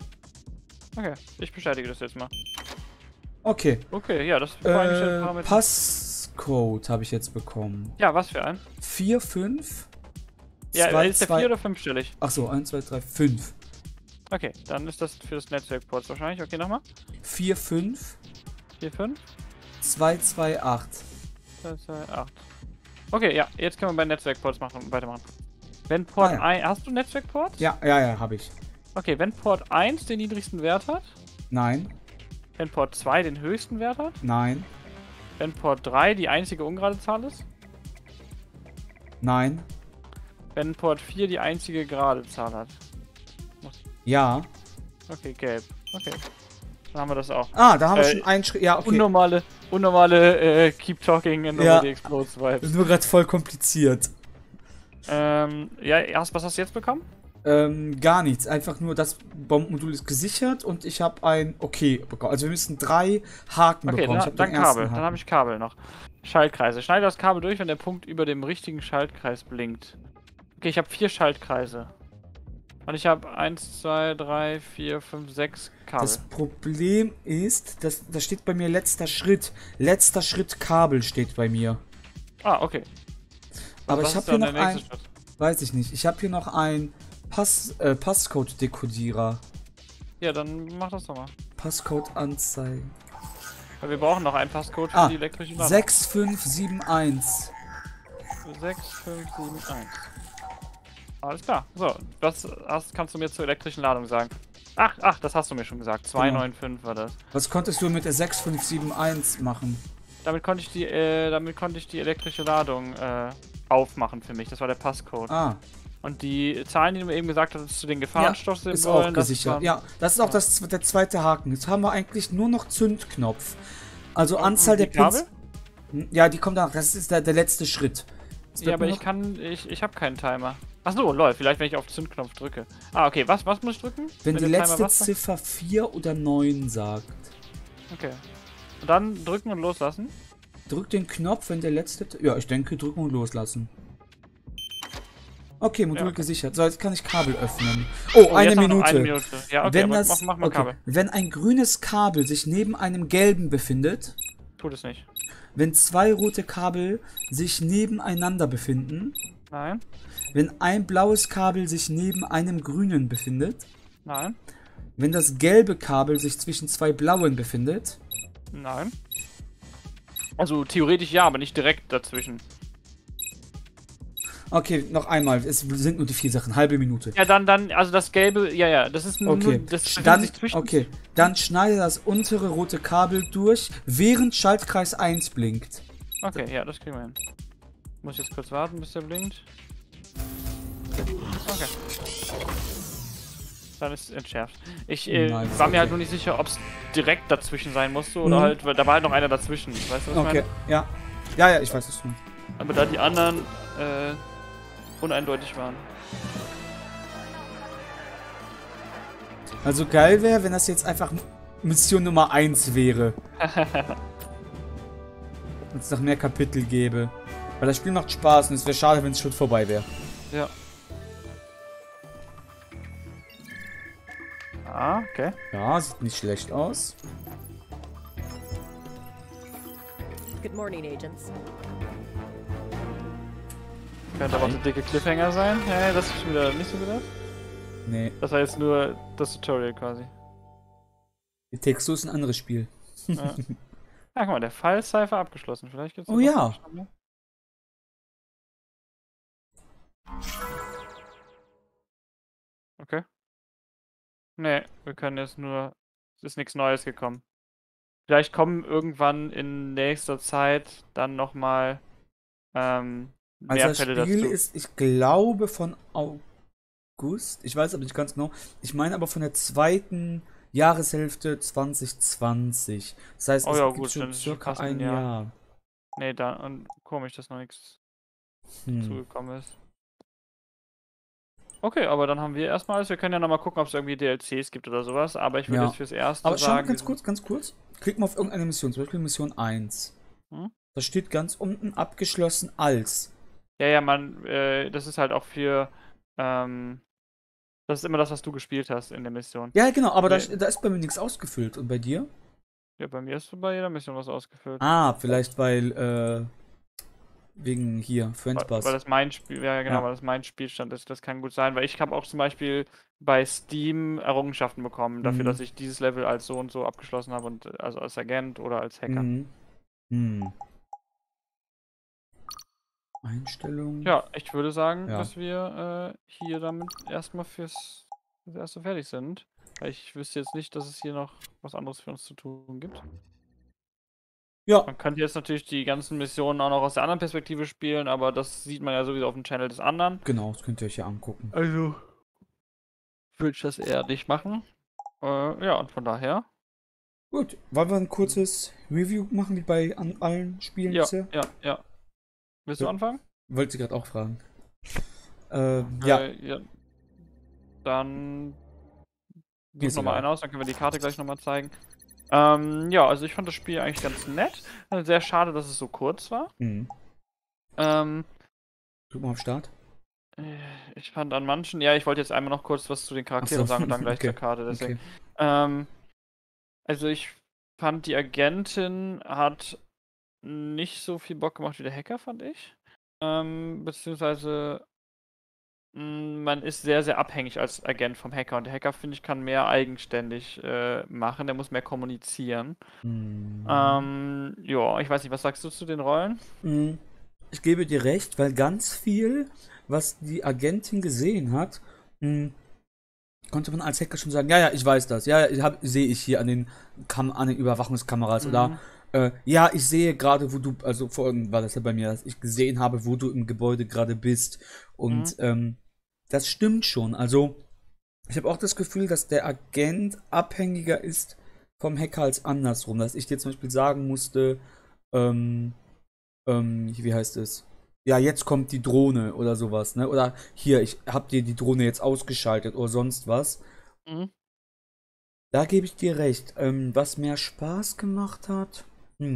[SPEAKER 1] Okay, ich bestätige das jetzt mal.
[SPEAKER 2] Okay.
[SPEAKER 1] Okay, ja, das war eigentlich ein Parameter.
[SPEAKER 2] Passcode habe ich jetzt bekommen.
[SPEAKER 1] Ja, was für ein?
[SPEAKER 2] 4, 5.
[SPEAKER 1] Ja,
[SPEAKER 2] 2,
[SPEAKER 1] ist der
[SPEAKER 2] 2.
[SPEAKER 1] 4 oder 5-stellig?
[SPEAKER 2] Achso, 1, 2, 3, 5.
[SPEAKER 1] Okay, dann ist das für das Netzwerkport wahrscheinlich. Okay, nochmal.
[SPEAKER 2] 4, 5.
[SPEAKER 1] 4, 5,
[SPEAKER 2] 2, 2, 8.
[SPEAKER 1] 2, 2, 8. Okay, ja, jetzt können wir bei Netzwerkports weitermachen. Wenn Port
[SPEAKER 2] ja.
[SPEAKER 1] 1. Hast du Netzwerkport?
[SPEAKER 2] Ja, habe ich.
[SPEAKER 1] Okay, wenn Port 1 den niedrigsten Wert hat,
[SPEAKER 2] Nein,
[SPEAKER 1] wenn Port 2 den höchsten Wert hat,
[SPEAKER 2] nein,
[SPEAKER 1] wenn Port 3 die einzige ungerade Zahl ist,
[SPEAKER 2] nein,
[SPEAKER 1] wenn Port 4 die einzige gerade Zahl hat.
[SPEAKER 2] ja.
[SPEAKER 1] Okay, gelb. Okay. Dann haben wir das auch.
[SPEAKER 2] Ah, da haben wir schon einen Schritt. Ja, okay.
[SPEAKER 1] Unnormale Keep Talking and
[SPEAKER 2] Ja.
[SPEAKER 1] Nobody Explodes Vibes.
[SPEAKER 2] Nur gerade voll kompliziert.
[SPEAKER 1] Ja, was hast du jetzt bekommen?
[SPEAKER 2] Gar nichts. Einfach nur das Bombenmodul ist gesichert und ich habe ein Okay bekommen. Also wir müssen 3 Haken
[SPEAKER 1] Okay,
[SPEAKER 2] bekommen. Ich hab
[SPEAKER 1] dann
[SPEAKER 2] den ersten
[SPEAKER 1] Kabel.
[SPEAKER 2] Haken.
[SPEAKER 1] Dann habe ich Kabel noch. Schaltkreise. Schneide das Kabel durch, wenn der Punkt über dem richtigen Schaltkreis blinkt. Okay, ich habe 4 Schaltkreise. Und ich habe 1, 2, 3, 4, 5, 6 Kabel.
[SPEAKER 2] Das Problem ist, da steht bei mir letzter Schritt. Letzter Schritt Kabel steht bei mir.
[SPEAKER 1] Ah, okay.
[SPEAKER 2] Aber
[SPEAKER 1] Was
[SPEAKER 2] ich
[SPEAKER 1] ist
[SPEAKER 2] habe hier
[SPEAKER 1] dann
[SPEAKER 2] noch
[SPEAKER 1] der
[SPEAKER 2] ein,
[SPEAKER 1] nächste Schritt?
[SPEAKER 2] weiß ich nicht, ich habe hier noch ein Passcode-Dekodierer.
[SPEAKER 1] Ja, dann mach das doch mal.
[SPEAKER 2] Passcode anzeigen.
[SPEAKER 1] Weil wir brauchen noch einen Passcode für die elektrische Ladung.
[SPEAKER 2] 6571.
[SPEAKER 1] 6, 5, 7, 1. Alles klar. So, kannst du mir zur elektrischen Ladung sagen? Ach, das hast du mir schon gesagt. 295 war das.
[SPEAKER 2] Was konntest du mit der 6571 machen?
[SPEAKER 1] Damit konnte ich die elektrische Ladung aufmachen für mich. Das war der Passcode.
[SPEAKER 2] Ah,
[SPEAKER 1] Und die Zahlen, die du mir eben gesagt hast, zu den Gefahrenstoffsymbolen,
[SPEAKER 2] ist auch
[SPEAKER 1] das
[SPEAKER 2] gesichert.
[SPEAKER 1] waren-
[SPEAKER 2] Ja, das ist auch der zweite Haken. Jetzt haben wir eigentlich nur noch Zündknopf. Also Anzahl der
[SPEAKER 1] die Kabel?
[SPEAKER 2] Pins. Ja, die kommt danach. Das ist der letzte Schritt. Es
[SPEAKER 1] Ja,
[SPEAKER 2] wird
[SPEAKER 1] aber
[SPEAKER 2] nur
[SPEAKER 1] ich habe keinen Timer. Achso, lol, vielleicht wenn ich auf Zündknopf drücke. Ah, okay, was muss ich drücken?
[SPEAKER 2] wenn die
[SPEAKER 1] der Timer
[SPEAKER 2] letzte
[SPEAKER 1] was sagt?
[SPEAKER 2] Ziffer 4 oder 9 sagt.
[SPEAKER 1] Okay. Und dann drücken und loslassen.
[SPEAKER 2] Drück den Knopf, wenn der letzte... Ja, ich denke, drücken und loslassen. Okay, Modul
[SPEAKER 1] Ja.
[SPEAKER 2] gesichert. So, jetzt kann ich Kabel öffnen. Oh, eine
[SPEAKER 1] jetzt haben wir noch
[SPEAKER 2] Minute.
[SPEAKER 1] eine Minute. Ja, okay,
[SPEAKER 2] Wenn
[SPEAKER 1] aber
[SPEAKER 2] das,
[SPEAKER 1] mach mal
[SPEAKER 2] okay.
[SPEAKER 1] Kabel.
[SPEAKER 2] Wenn ein grünes Kabel sich neben einem gelben befindet,
[SPEAKER 1] Tut es nicht.
[SPEAKER 2] wenn 2 rote Kabel sich nebeneinander befinden,
[SPEAKER 1] Nein,
[SPEAKER 2] wenn ein blaues Kabel sich neben einem grünen befindet,
[SPEAKER 1] nein,
[SPEAKER 2] wenn das gelbe Kabel sich zwischen 2 blauen befindet,
[SPEAKER 1] nein. Also theoretisch ja, aber nicht direkt dazwischen.
[SPEAKER 2] okay, noch einmal, es sind nur die 4 Sachen, halbe Minute.
[SPEAKER 1] Ja, also das gelbe, ja, das ist nur,
[SPEAKER 2] Okay,
[SPEAKER 1] das befindet
[SPEAKER 2] dann,
[SPEAKER 1] sich zwischen.
[SPEAKER 2] okay, dann schneide das untere rote Kabel durch, während Schaltkreis 1 blinkt.
[SPEAKER 1] Okay, ja, das kriegen wir hin. Muss jetzt kurz warten, bis der blinkt. Okay. Dann ist es entschärft. Ich
[SPEAKER 2] Nein,
[SPEAKER 1] war mir halt
[SPEAKER 2] okay.
[SPEAKER 1] nur nicht sicher, ob es direkt dazwischen sein musste oder
[SPEAKER 2] Mhm.
[SPEAKER 1] halt, weil da war halt noch einer dazwischen. Weißt du, was ich
[SPEAKER 2] Okay,
[SPEAKER 1] meine?
[SPEAKER 2] ja. Ja, ich weiß, was du meinst.
[SPEAKER 1] Aber da die anderen uneindeutig waren.
[SPEAKER 2] Also geil wäre, wenn das jetzt einfach Mission Nummer 1 wäre. Wenn es noch mehr Kapitel gäbe. Weil das Spiel macht Spaß und es wäre schade, wenn es schon vorbei wäre.
[SPEAKER 1] Ja. Ah, okay.
[SPEAKER 2] Ja, sieht nicht schlecht aus.
[SPEAKER 3] Good morning, agents.
[SPEAKER 1] Könnte aber auch der dicke Cliffhanger sein. Ja, das ist schon wieder nicht so gedacht.
[SPEAKER 2] Nee,
[SPEAKER 1] Das war jetzt nur das Tutorial quasi.
[SPEAKER 2] die Textu ist ein anderes Spiel.
[SPEAKER 1] Ja. Ah, guck mal, der File-Cypher abgeschlossen. Vielleicht gibt's
[SPEAKER 2] Oh ja.
[SPEAKER 1] Okay. Nee, wir können jetzt nur. Es ist nichts Neues gekommen. Vielleicht kommen irgendwann in nächster Zeit dann nochmal mehr
[SPEAKER 2] Also das
[SPEAKER 1] Fälle
[SPEAKER 2] Spiel
[SPEAKER 1] dazu.
[SPEAKER 2] ist, ich glaube, von August. Ich weiß aber nicht ganz genau. Ich meine aber von der zweiten Jahreshälfte 2020. Das heißt,
[SPEAKER 1] Oh
[SPEAKER 2] es
[SPEAKER 1] ja,
[SPEAKER 2] gibt
[SPEAKER 1] gut,
[SPEAKER 2] schon
[SPEAKER 1] dann ist schon
[SPEAKER 2] circa
[SPEAKER 1] fast ein
[SPEAKER 2] ein
[SPEAKER 1] Jahr.
[SPEAKER 2] Jahr.
[SPEAKER 1] Nee, und komisch, dass noch nichts zugekommen ist. Okay, aber dann haben wir erstmal alles. Wir können ja nochmal gucken, ob es irgendwie DLCs gibt oder sowas. Aber ich würde
[SPEAKER 2] Ja.
[SPEAKER 1] jetzt fürs Erste
[SPEAKER 2] Aber schau mal
[SPEAKER 1] sagen.
[SPEAKER 2] ganz kurz. Klick mal auf irgendeine Mission, zum Beispiel Mission 1.
[SPEAKER 1] Hm?
[SPEAKER 2] Da steht ganz unten abgeschlossen als.
[SPEAKER 1] Ja, das ist halt auch für. Das ist immer das, was du gespielt hast in der Mission.
[SPEAKER 2] Ja, genau, aber da
[SPEAKER 1] Nee.
[SPEAKER 2] ist bei mir nichts ausgefüllt. Und bei dir?
[SPEAKER 1] Ja, bei mir ist so bei jeder Mission was ausgefüllt.
[SPEAKER 2] Ah, vielleicht weil, wegen hier,
[SPEAKER 1] Weil
[SPEAKER 2] Friendbus.
[SPEAKER 1] das mein Spiel, ja genau,
[SPEAKER 2] Ja.
[SPEAKER 1] weil das mein Spielstand ist. Das kann gut sein, weil ich habe auch zum Beispiel bei Steam Errungenschaften bekommen, dafür,
[SPEAKER 2] Mhm.
[SPEAKER 1] dass ich dieses Level als so und so abgeschlossen habe und also als Agent oder als Hacker.
[SPEAKER 2] Mhm. Hm. Einstellung.
[SPEAKER 1] Ja, ich würde sagen,
[SPEAKER 2] Ja.
[SPEAKER 1] dass wir hier damit erstmal fürs Erste fertig sind. Weil ich wüsste jetzt nicht, dass es hier noch was anderes für uns zu tun gibt.
[SPEAKER 2] Ja,
[SPEAKER 1] Man könnte jetzt natürlich die ganzen Missionen auch noch aus der anderen Perspektive spielen, aber das sieht man ja sowieso auf dem Channel des anderen.
[SPEAKER 2] genau, das könnt ihr euch ja angucken.
[SPEAKER 1] Also würde ich das eher nicht machen. Ja, und von daher.
[SPEAKER 2] Gut, wollen wir ein kurzes Review machen, wie bei allen Spielen
[SPEAKER 1] Ja,
[SPEAKER 2] bisher?
[SPEAKER 1] ja. Willst du
[SPEAKER 2] Ja.
[SPEAKER 1] anfangen?
[SPEAKER 2] Wollte sie gerade auch fragen. Ja,
[SPEAKER 1] Ja. Dann
[SPEAKER 2] mir
[SPEAKER 1] such
[SPEAKER 2] ist
[SPEAKER 1] nochmal
[SPEAKER 2] egal.
[SPEAKER 1] einen aus, dann können wir die Karte gleich nochmal zeigen. Ja, also ich fand das Spiel eigentlich ganz nett. Sehr schade, dass es so kurz war.
[SPEAKER 2] Mhm.
[SPEAKER 1] Ähm,
[SPEAKER 2] Drück mal auf Start.
[SPEAKER 1] Ich fand an manchen, ja, ich wollte jetzt einmal noch kurz was zu den Charakteren
[SPEAKER 2] Ach so.
[SPEAKER 1] sagen und dann gleich
[SPEAKER 2] Okay.
[SPEAKER 1] zur Karte, deswegen.
[SPEAKER 2] Okay.
[SPEAKER 1] Also ich fand, die Agentin hat nicht so viel Bock gemacht wie der Hacker, fand ich. Beziehungsweise man ist sehr, sehr abhängig als Agent vom Hacker. Und der Hacker, finde ich, kann mehr eigenständig machen. Der muss mehr kommunizieren.
[SPEAKER 2] Mhm.
[SPEAKER 1] Ja, ich weiß nicht, was sagst du zu den Rollen?
[SPEAKER 2] Mhm. Ich gebe dir recht, weil ganz viel, was die Agentin gesehen hat, konnte man als Hacker schon sagen, ja, ja, ich weiß das. Ja, ja, sehe ich hier an den Überwachungskameras. Oder ja, ich sehe gerade, wo du, also vorhin war das ja bei mir, dass ich gesehen habe, wo du im Gebäude gerade bist. Und das stimmt schon. Also, ich habe auch das Gefühl, dass der Agent abhängiger ist vom Hacker als andersrum. Dass ich dir zum Beispiel sagen musste, ähm, wie heißt es? Ja, jetzt kommt die Drohne oder sowas, ne? Oder hier, ich hab dir die Drohne jetzt ausgeschaltet oder sonst was.
[SPEAKER 1] Mhm.
[SPEAKER 2] Da gebe ich dir recht. Was mehr Spaß gemacht hat?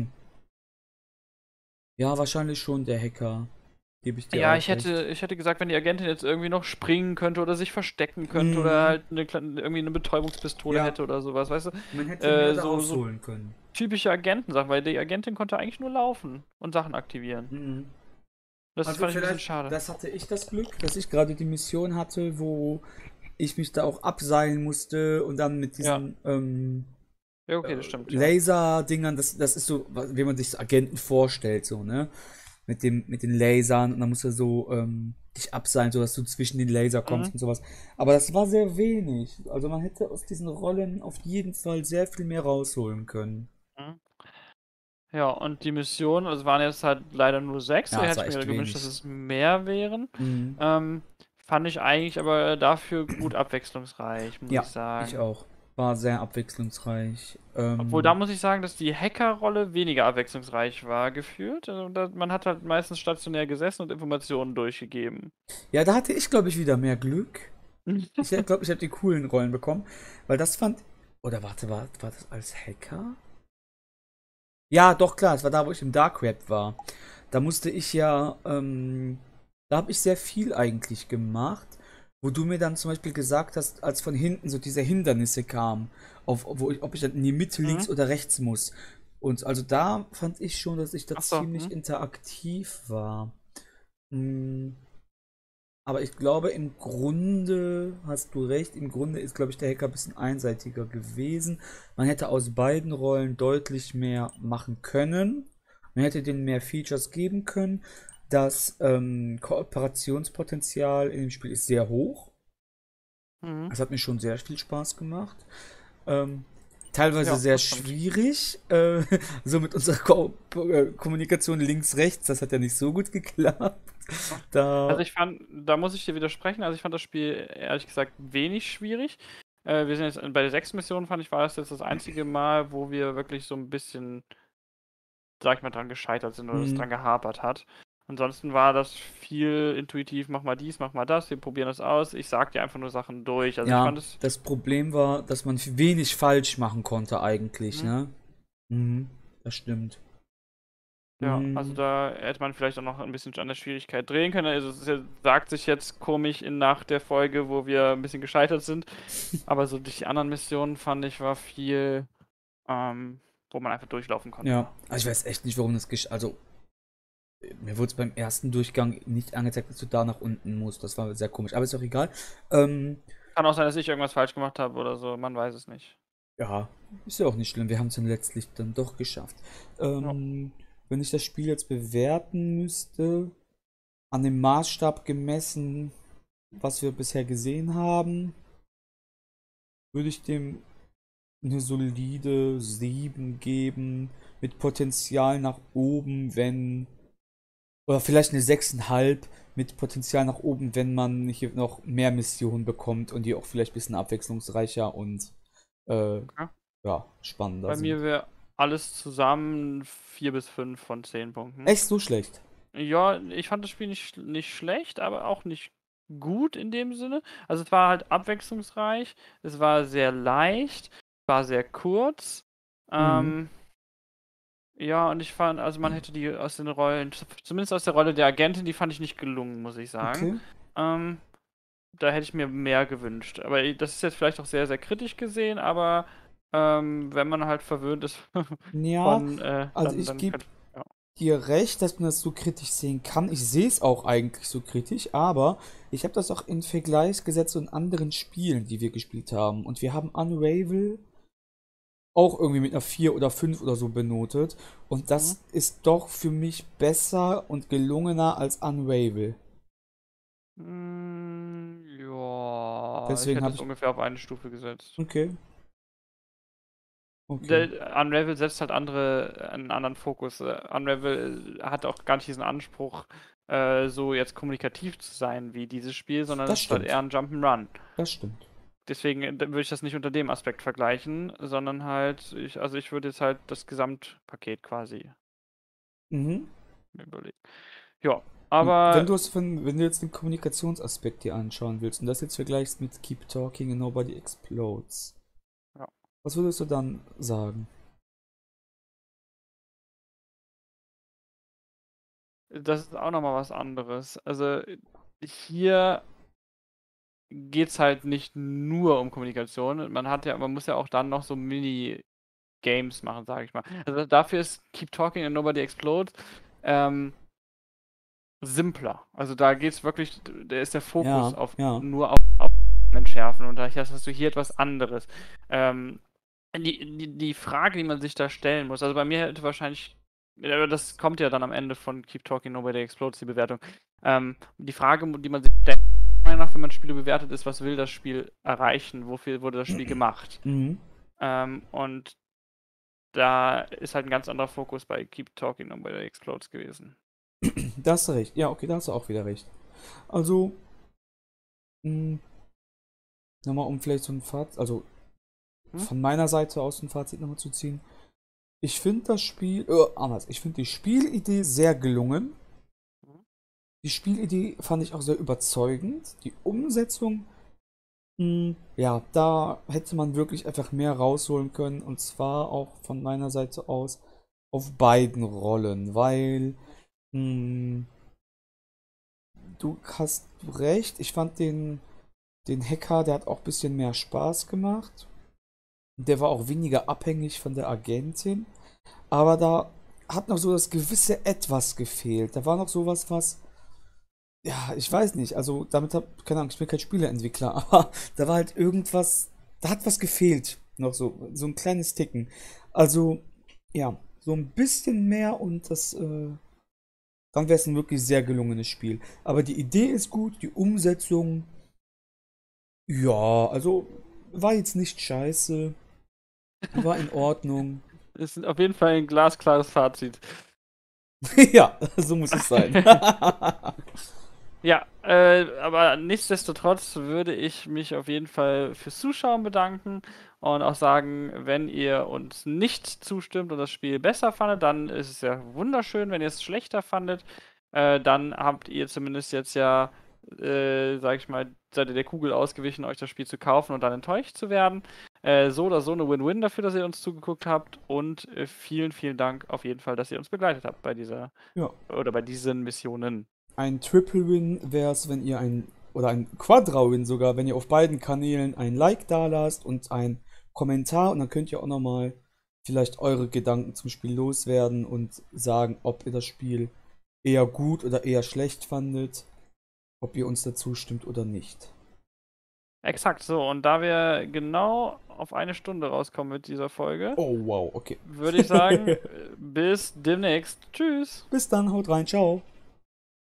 [SPEAKER 2] Ja, wahrscheinlich schon der Hacker. Gebe ich dir
[SPEAKER 1] Ja,
[SPEAKER 2] auch
[SPEAKER 1] ich
[SPEAKER 2] recht.
[SPEAKER 1] hätte gesagt, wenn die Agentin jetzt irgendwie noch springen könnte oder sich verstecken könnte oder halt irgendwie eine Betäubungspistole
[SPEAKER 2] Ja.
[SPEAKER 1] hätte oder sowas, weißt du?
[SPEAKER 2] Man hätte mehr da
[SPEAKER 1] so
[SPEAKER 2] rausholen können.
[SPEAKER 1] typische Agentensachen, weil die Agentin konnte eigentlich nur laufen und Sachen aktivieren. Das
[SPEAKER 2] Also
[SPEAKER 1] fand ich ein bisschen
[SPEAKER 2] vielleicht,
[SPEAKER 1] schade.
[SPEAKER 2] das hatte ich das Glück, dass ich gerade die Mission hatte, wo ich mich da auch abseilen musste und dann mit diesen
[SPEAKER 1] Ja, okay, das stimmt. Ja.
[SPEAKER 2] Laser-Dingern, das ist so, wie man sich so Agenten vorstellt, so, ne? Mit den Lasern und dann musst du so dich abseilen, sodass du zwischen den Laser kommst und sowas. Aber das war sehr wenig. Also man hätte aus diesen Rollen auf jeden Fall sehr viel mehr rausholen können.
[SPEAKER 1] Mhm. Ja, und die Missionen, also waren jetzt halt leider nur 6.
[SPEAKER 2] Ja,
[SPEAKER 1] Da
[SPEAKER 2] das
[SPEAKER 1] hätte
[SPEAKER 2] war
[SPEAKER 1] ich mir
[SPEAKER 2] echt
[SPEAKER 1] gewünscht,
[SPEAKER 2] wenig.
[SPEAKER 1] dass es mehr wären.
[SPEAKER 2] Mhm.
[SPEAKER 1] Fand ich eigentlich aber dafür gut abwechslungsreich, muss
[SPEAKER 2] Ja,
[SPEAKER 1] ich sagen.
[SPEAKER 2] ich auch. War sehr abwechslungsreich.
[SPEAKER 1] Obwohl, da muss ich sagen, dass die Hacker-Rolle weniger abwechslungsreich war, gefühlt. Also, man hat halt meistens stationär gesessen und Informationen durchgegeben.
[SPEAKER 2] Ja, da hatte ich, glaube ich, wieder mehr Glück. Ich glaube, ich habe die coolen Rollen bekommen. Weil das fand. Oder warte, war das als Hacker? Ja, doch, klar, es war da, wo ich im Dark Web war. Da musste ich ja, da habe ich sehr viel eigentlich gemacht, wo du mir dann zum Beispiel gesagt hast, als von hinten so diese Hindernisse kamen, ob ich dann in die Mitte, links oder rechts muss. Und also da fand ich schon, dass ich da
[SPEAKER 1] Ach so,
[SPEAKER 2] ziemlich interaktiv war. Aber ich glaube, im Grunde hast du recht. Im Grunde ist, glaube ich, der Hacker ein bisschen einseitiger gewesen. Man hätte aus beiden Rollen deutlich mehr machen können. Man hätte denen mehr Features geben können. Das Kooperationspotenzial in dem Spiel ist sehr hoch. Es hat mir schon sehr viel Spaß gemacht. Teilweise
[SPEAKER 1] Ja,
[SPEAKER 2] sehr
[SPEAKER 1] das stimmt.
[SPEAKER 2] schwierig. So mit unserer Kommunikation links-rechts, das hat ja nicht so gut geklappt.
[SPEAKER 1] Also ich fand, da muss ich dir widersprechen, also ich fand das Spiel ehrlich gesagt wenig schwierig. Wir sind jetzt bei der 6. Mission, fand ich, war das jetzt das einzige Mal, wo wir wirklich so ein bisschen, sag ich mal, dran gescheitert sind oder es dran gehapert hat. Ansonsten war das viel intuitiv, mach mal dies, mach mal das, wir probieren das aus. Ich sag dir einfach nur Sachen durch. Also ich
[SPEAKER 2] Ja,
[SPEAKER 1] fand es.
[SPEAKER 2] das Problem war, dass man wenig falsch machen konnte eigentlich, ne? Das stimmt.
[SPEAKER 1] Ja, also da hätte man vielleicht auch noch ein bisschen an der Schwierigkeit drehen können. Also es sagt sich jetzt komisch nach der Folge, wo wir ein bisschen gescheitert sind. Aber so durch die anderen Missionen fand ich, war viel wo man einfach durchlaufen konnte.
[SPEAKER 2] Ja, also ich weiß echt nicht, warum das also mir wurde es beim ersten Durchgang nicht angezeigt, dass du da nach unten musst. Das war sehr komisch, aber ist auch egal.
[SPEAKER 1] Kann auch sein, dass ich irgendwas falsch gemacht habe oder so, man weiß es nicht.
[SPEAKER 2] Ja, ist ja auch nicht schlimm. Wir haben es dann letztlich dann doch geschafft. Wenn ich das Spiel jetzt bewerten müsste, an dem Maßstab gemessen, was wir bisher gesehen haben, würde ich dem eine solide 7 geben, mit Potenzial nach oben, wenn, oder vielleicht eine 6,5 mit Potenzial nach oben, wenn man hier noch mehr Missionen bekommt und die auch vielleicht ein bisschen abwechslungsreicher und
[SPEAKER 1] Okay.
[SPEAKER 2] ja, spannender
[SPEAKER 1] Bei
[SPEAKER 2] sind.
[SPEAKER 1] mir wäre alles zusammen 4 bis 5 von 10 Punkten.
[SPEAKER 2] Echt so schlecht?
[SPEAKER 1] Ja, ich fand das Spiel nicht schlecht, aber auch nicht gut in dem Sinne. Also es war halt abwechslungsreich, es war sehr leicht, war sehr kurz.
[SPEAKER 2] Mhm.
[SPEAKER 1] Ja, und ich fand, also man hätte die aus den Rollen, zumindest aus der Rolle der Agentin, die fand ich nicht gelungen, muss ich sagen.
[SPEAKER 2] Okay.
[SPEAKER 1] Ähm, Da hätte ich mir mehr gewünscht. Aber das ist jetzt vielleicht auch sehr, sehr kritisch gesehen, aber wenn man halt verwöhnt ist
[SPEAKER 2] Ja,
[SPEAKER 1] von,
[SPEAKER 2] also ich
[SPEAKER 1] dann
[SPEAKER 2] gebe
[SPEAKER 1] könnte. Ja.
[SPEAKER 2] dir recht, dass man das so kritisch sehen kann. Ich sehe es auch eigentlich so kritisch, aber ich habe das auch in Vergleich gesetzt zu anderen Spielen, die wir gespielt haben. Und wir haben Unravel auch irgendwie mit einer 4 oder 5 oder so benotet. Und
[SPEAKER 1] Mhm.
[SPEAKER 2] das ist doch für mich besser und gelungener als Unravel.
[SPEAKER 1] Ja, ich
[SPEAKER 2] Deswegen
[SPEAKER 1] hätte
[SPEAKER 2] habe
[SPEAKER 1] es
[SPEAKER 2] ich.
[SPEAKER 1] ungefähr auf eine Stufe gesetzt.
[SPEAKER 2] Okay, okay.
[SPEAKER 1] Der Unravel setzt halt einen anderen Fokus. Unravel hat auch gar nicht diesen Anspruch, so jetzt kommunikativ zu sein wie dieses Spiel, sondern
[SPEAKER 2] Das
[SPEAKER 1] es ist halt
[SPEAKER 2] stimmt.
[SPEAKER 1] eher ein Jump'n'Run.
[SPEAKER 2] Das stimmt.
[SPEAKER 1] Deswegen würde ich das nicht unter dem Aspekt vergleichen, sondern halt, also ich würde jetzt halt das Gesamtpaket quasi
[SPEAKER 2] Mhm.
[SPEAKER 1] mir überlegen. Ja,
[SPEAKER 2] Und wenn
[SPEAKER 1] aber
[SPEAKER 2] wenn du jetzt den Kommunikationsaspekt dir anschauen willst und das jetzt vergleichst mit Keep Talking and Nobody Explodes,
[SPEAKER 1] ja,
[SPEAKER 2] was würdest du dann sagen?
[SPEAKER 1] das ist auch nochmal was anderes. Also hier geht es halt nicht nur um Kommunikation. Man muss ja auch dann noch so Mini-Games machen, sage ich mal. Also dafür ist Keep Talking and Nobody Explodes ähm, simpler. Also da geht es wirklich, da ist der Fokus
[SPEAKER 2] Ja, ja.
[SPEAKER 1] nur auf entschärfen und da hast du hier etwas anderes. Ähm, die Frage, die man sich da stellen muss, also bei mir hätte wahrscheinlich, aber das kommt ja dann am Ende von Keep Talking Nobody Explodes, die Bewertung. Die Frage, die man sich stellt, meiner Meinung nach, wenn man Spiele bewertet, ist, was will das Spiel erreichen? Wofür wurde das Spiel gemacht?
[SPEAKER 2] Mhm.
[SPEAKER 1] Und da ist halt ein ganz anderer Fokus bei Keep Talking Nobody Explodes gewesen.
[SPEAKER 2] Da hast du recht. Ja, okay, da hast du auch wieder recht. Also, mh, nochmal um vielleicht so ein Fazit, also
[SPEAKER 1] Hm?
[SPEAKER 2] von meiner Seite aus ein Fazit nochmal zu ziehen. Ich finde das Spiel, anders, ich finde die Spielidee sehr gelungen. Die Spielidee fand ich auch sehr überzeugend. Die Umsetzung, ja, da hätte man wirklich einfach mehr rausholen können. Und zwar auch von meiner Seite aus auf beiden Rollen, weil mh, du hast recht. Ich fand den Hacker, der hat auch ein bisschen mehr Spaß gemacht. Der war auch weniger abhängig von der Agentin. Aber da hat noch so das gewisse Etwas gefehlt. Da war noch sowas, was. Ja, ich weiß nicht. Also, keine Ahnung, ich bin kein Spieleentwickler, aber da war halt irgendwas. Da hat was gefehlt. Noch so ein kleines Ticken. Also, ja, so ein bisschen mehr und dann wäre es ein wirklich sehr gelungenes Spiel. Aber die Idee ist gut, die Umsetzung, ja, also war jetzt nicht scheiße, war in Ordnung.
[SPEAKER 1] Ist auf jeden Fall ein glasklares Fazit.
[SPEAKER 2] Ja, so muss es sein.
[SPEAKER 1] Ja, aber nichtsdestotrotz würde ich mich auf jeden Fall fürs Zuschauen bedanken und auch sagen, wenn ihr uns nicht zustimmt und das Spiel besser fandet, dann ist es ja wunderschön. Wenn ihr es schlechter fandet, dann habt ihr zumindest jetzt ja, sag ich mal, seid ihr der Kugel ausgewichen, euch das Spiel zu kaufen und dann enttäuscht zu werden. So oder so eine Win-Win dafür, dass ihr uns zugeguckt habt und vielen, vielen Dank auf jeden Fall, dass ihr uns begleitet habt bei dieser
[SPEAKER 2] Ja,
[SPEAKER 1] oder bei diesen Missionen.
[SPEAKER 2] ein Triple-Win wäre es, wenn ihr oder ein Quadra-Win sogar, wenn ihr auf beiden Kanälen ein Like da lasst und ein Kommentar und dann könnt ihr auch nochmal vielleicht eure Gedanken zum Spiel loswerden und sagen, ob ihr das Spiel eher gut oder eher schlecht fandet, ob ihr uns dazu stimmt oder nicht.
[SPEAKER 1] Exakt so. Und da wir genau auf 1 Stunde rauskommen mit dieser Folge,
[SPEAKER 2] Oh, wow, okay.
[SPEAKER 1] würde ich sagen, bis demnächst. Tschüss.
[SPEAKER 2] Bis dann, haut rein, ciao.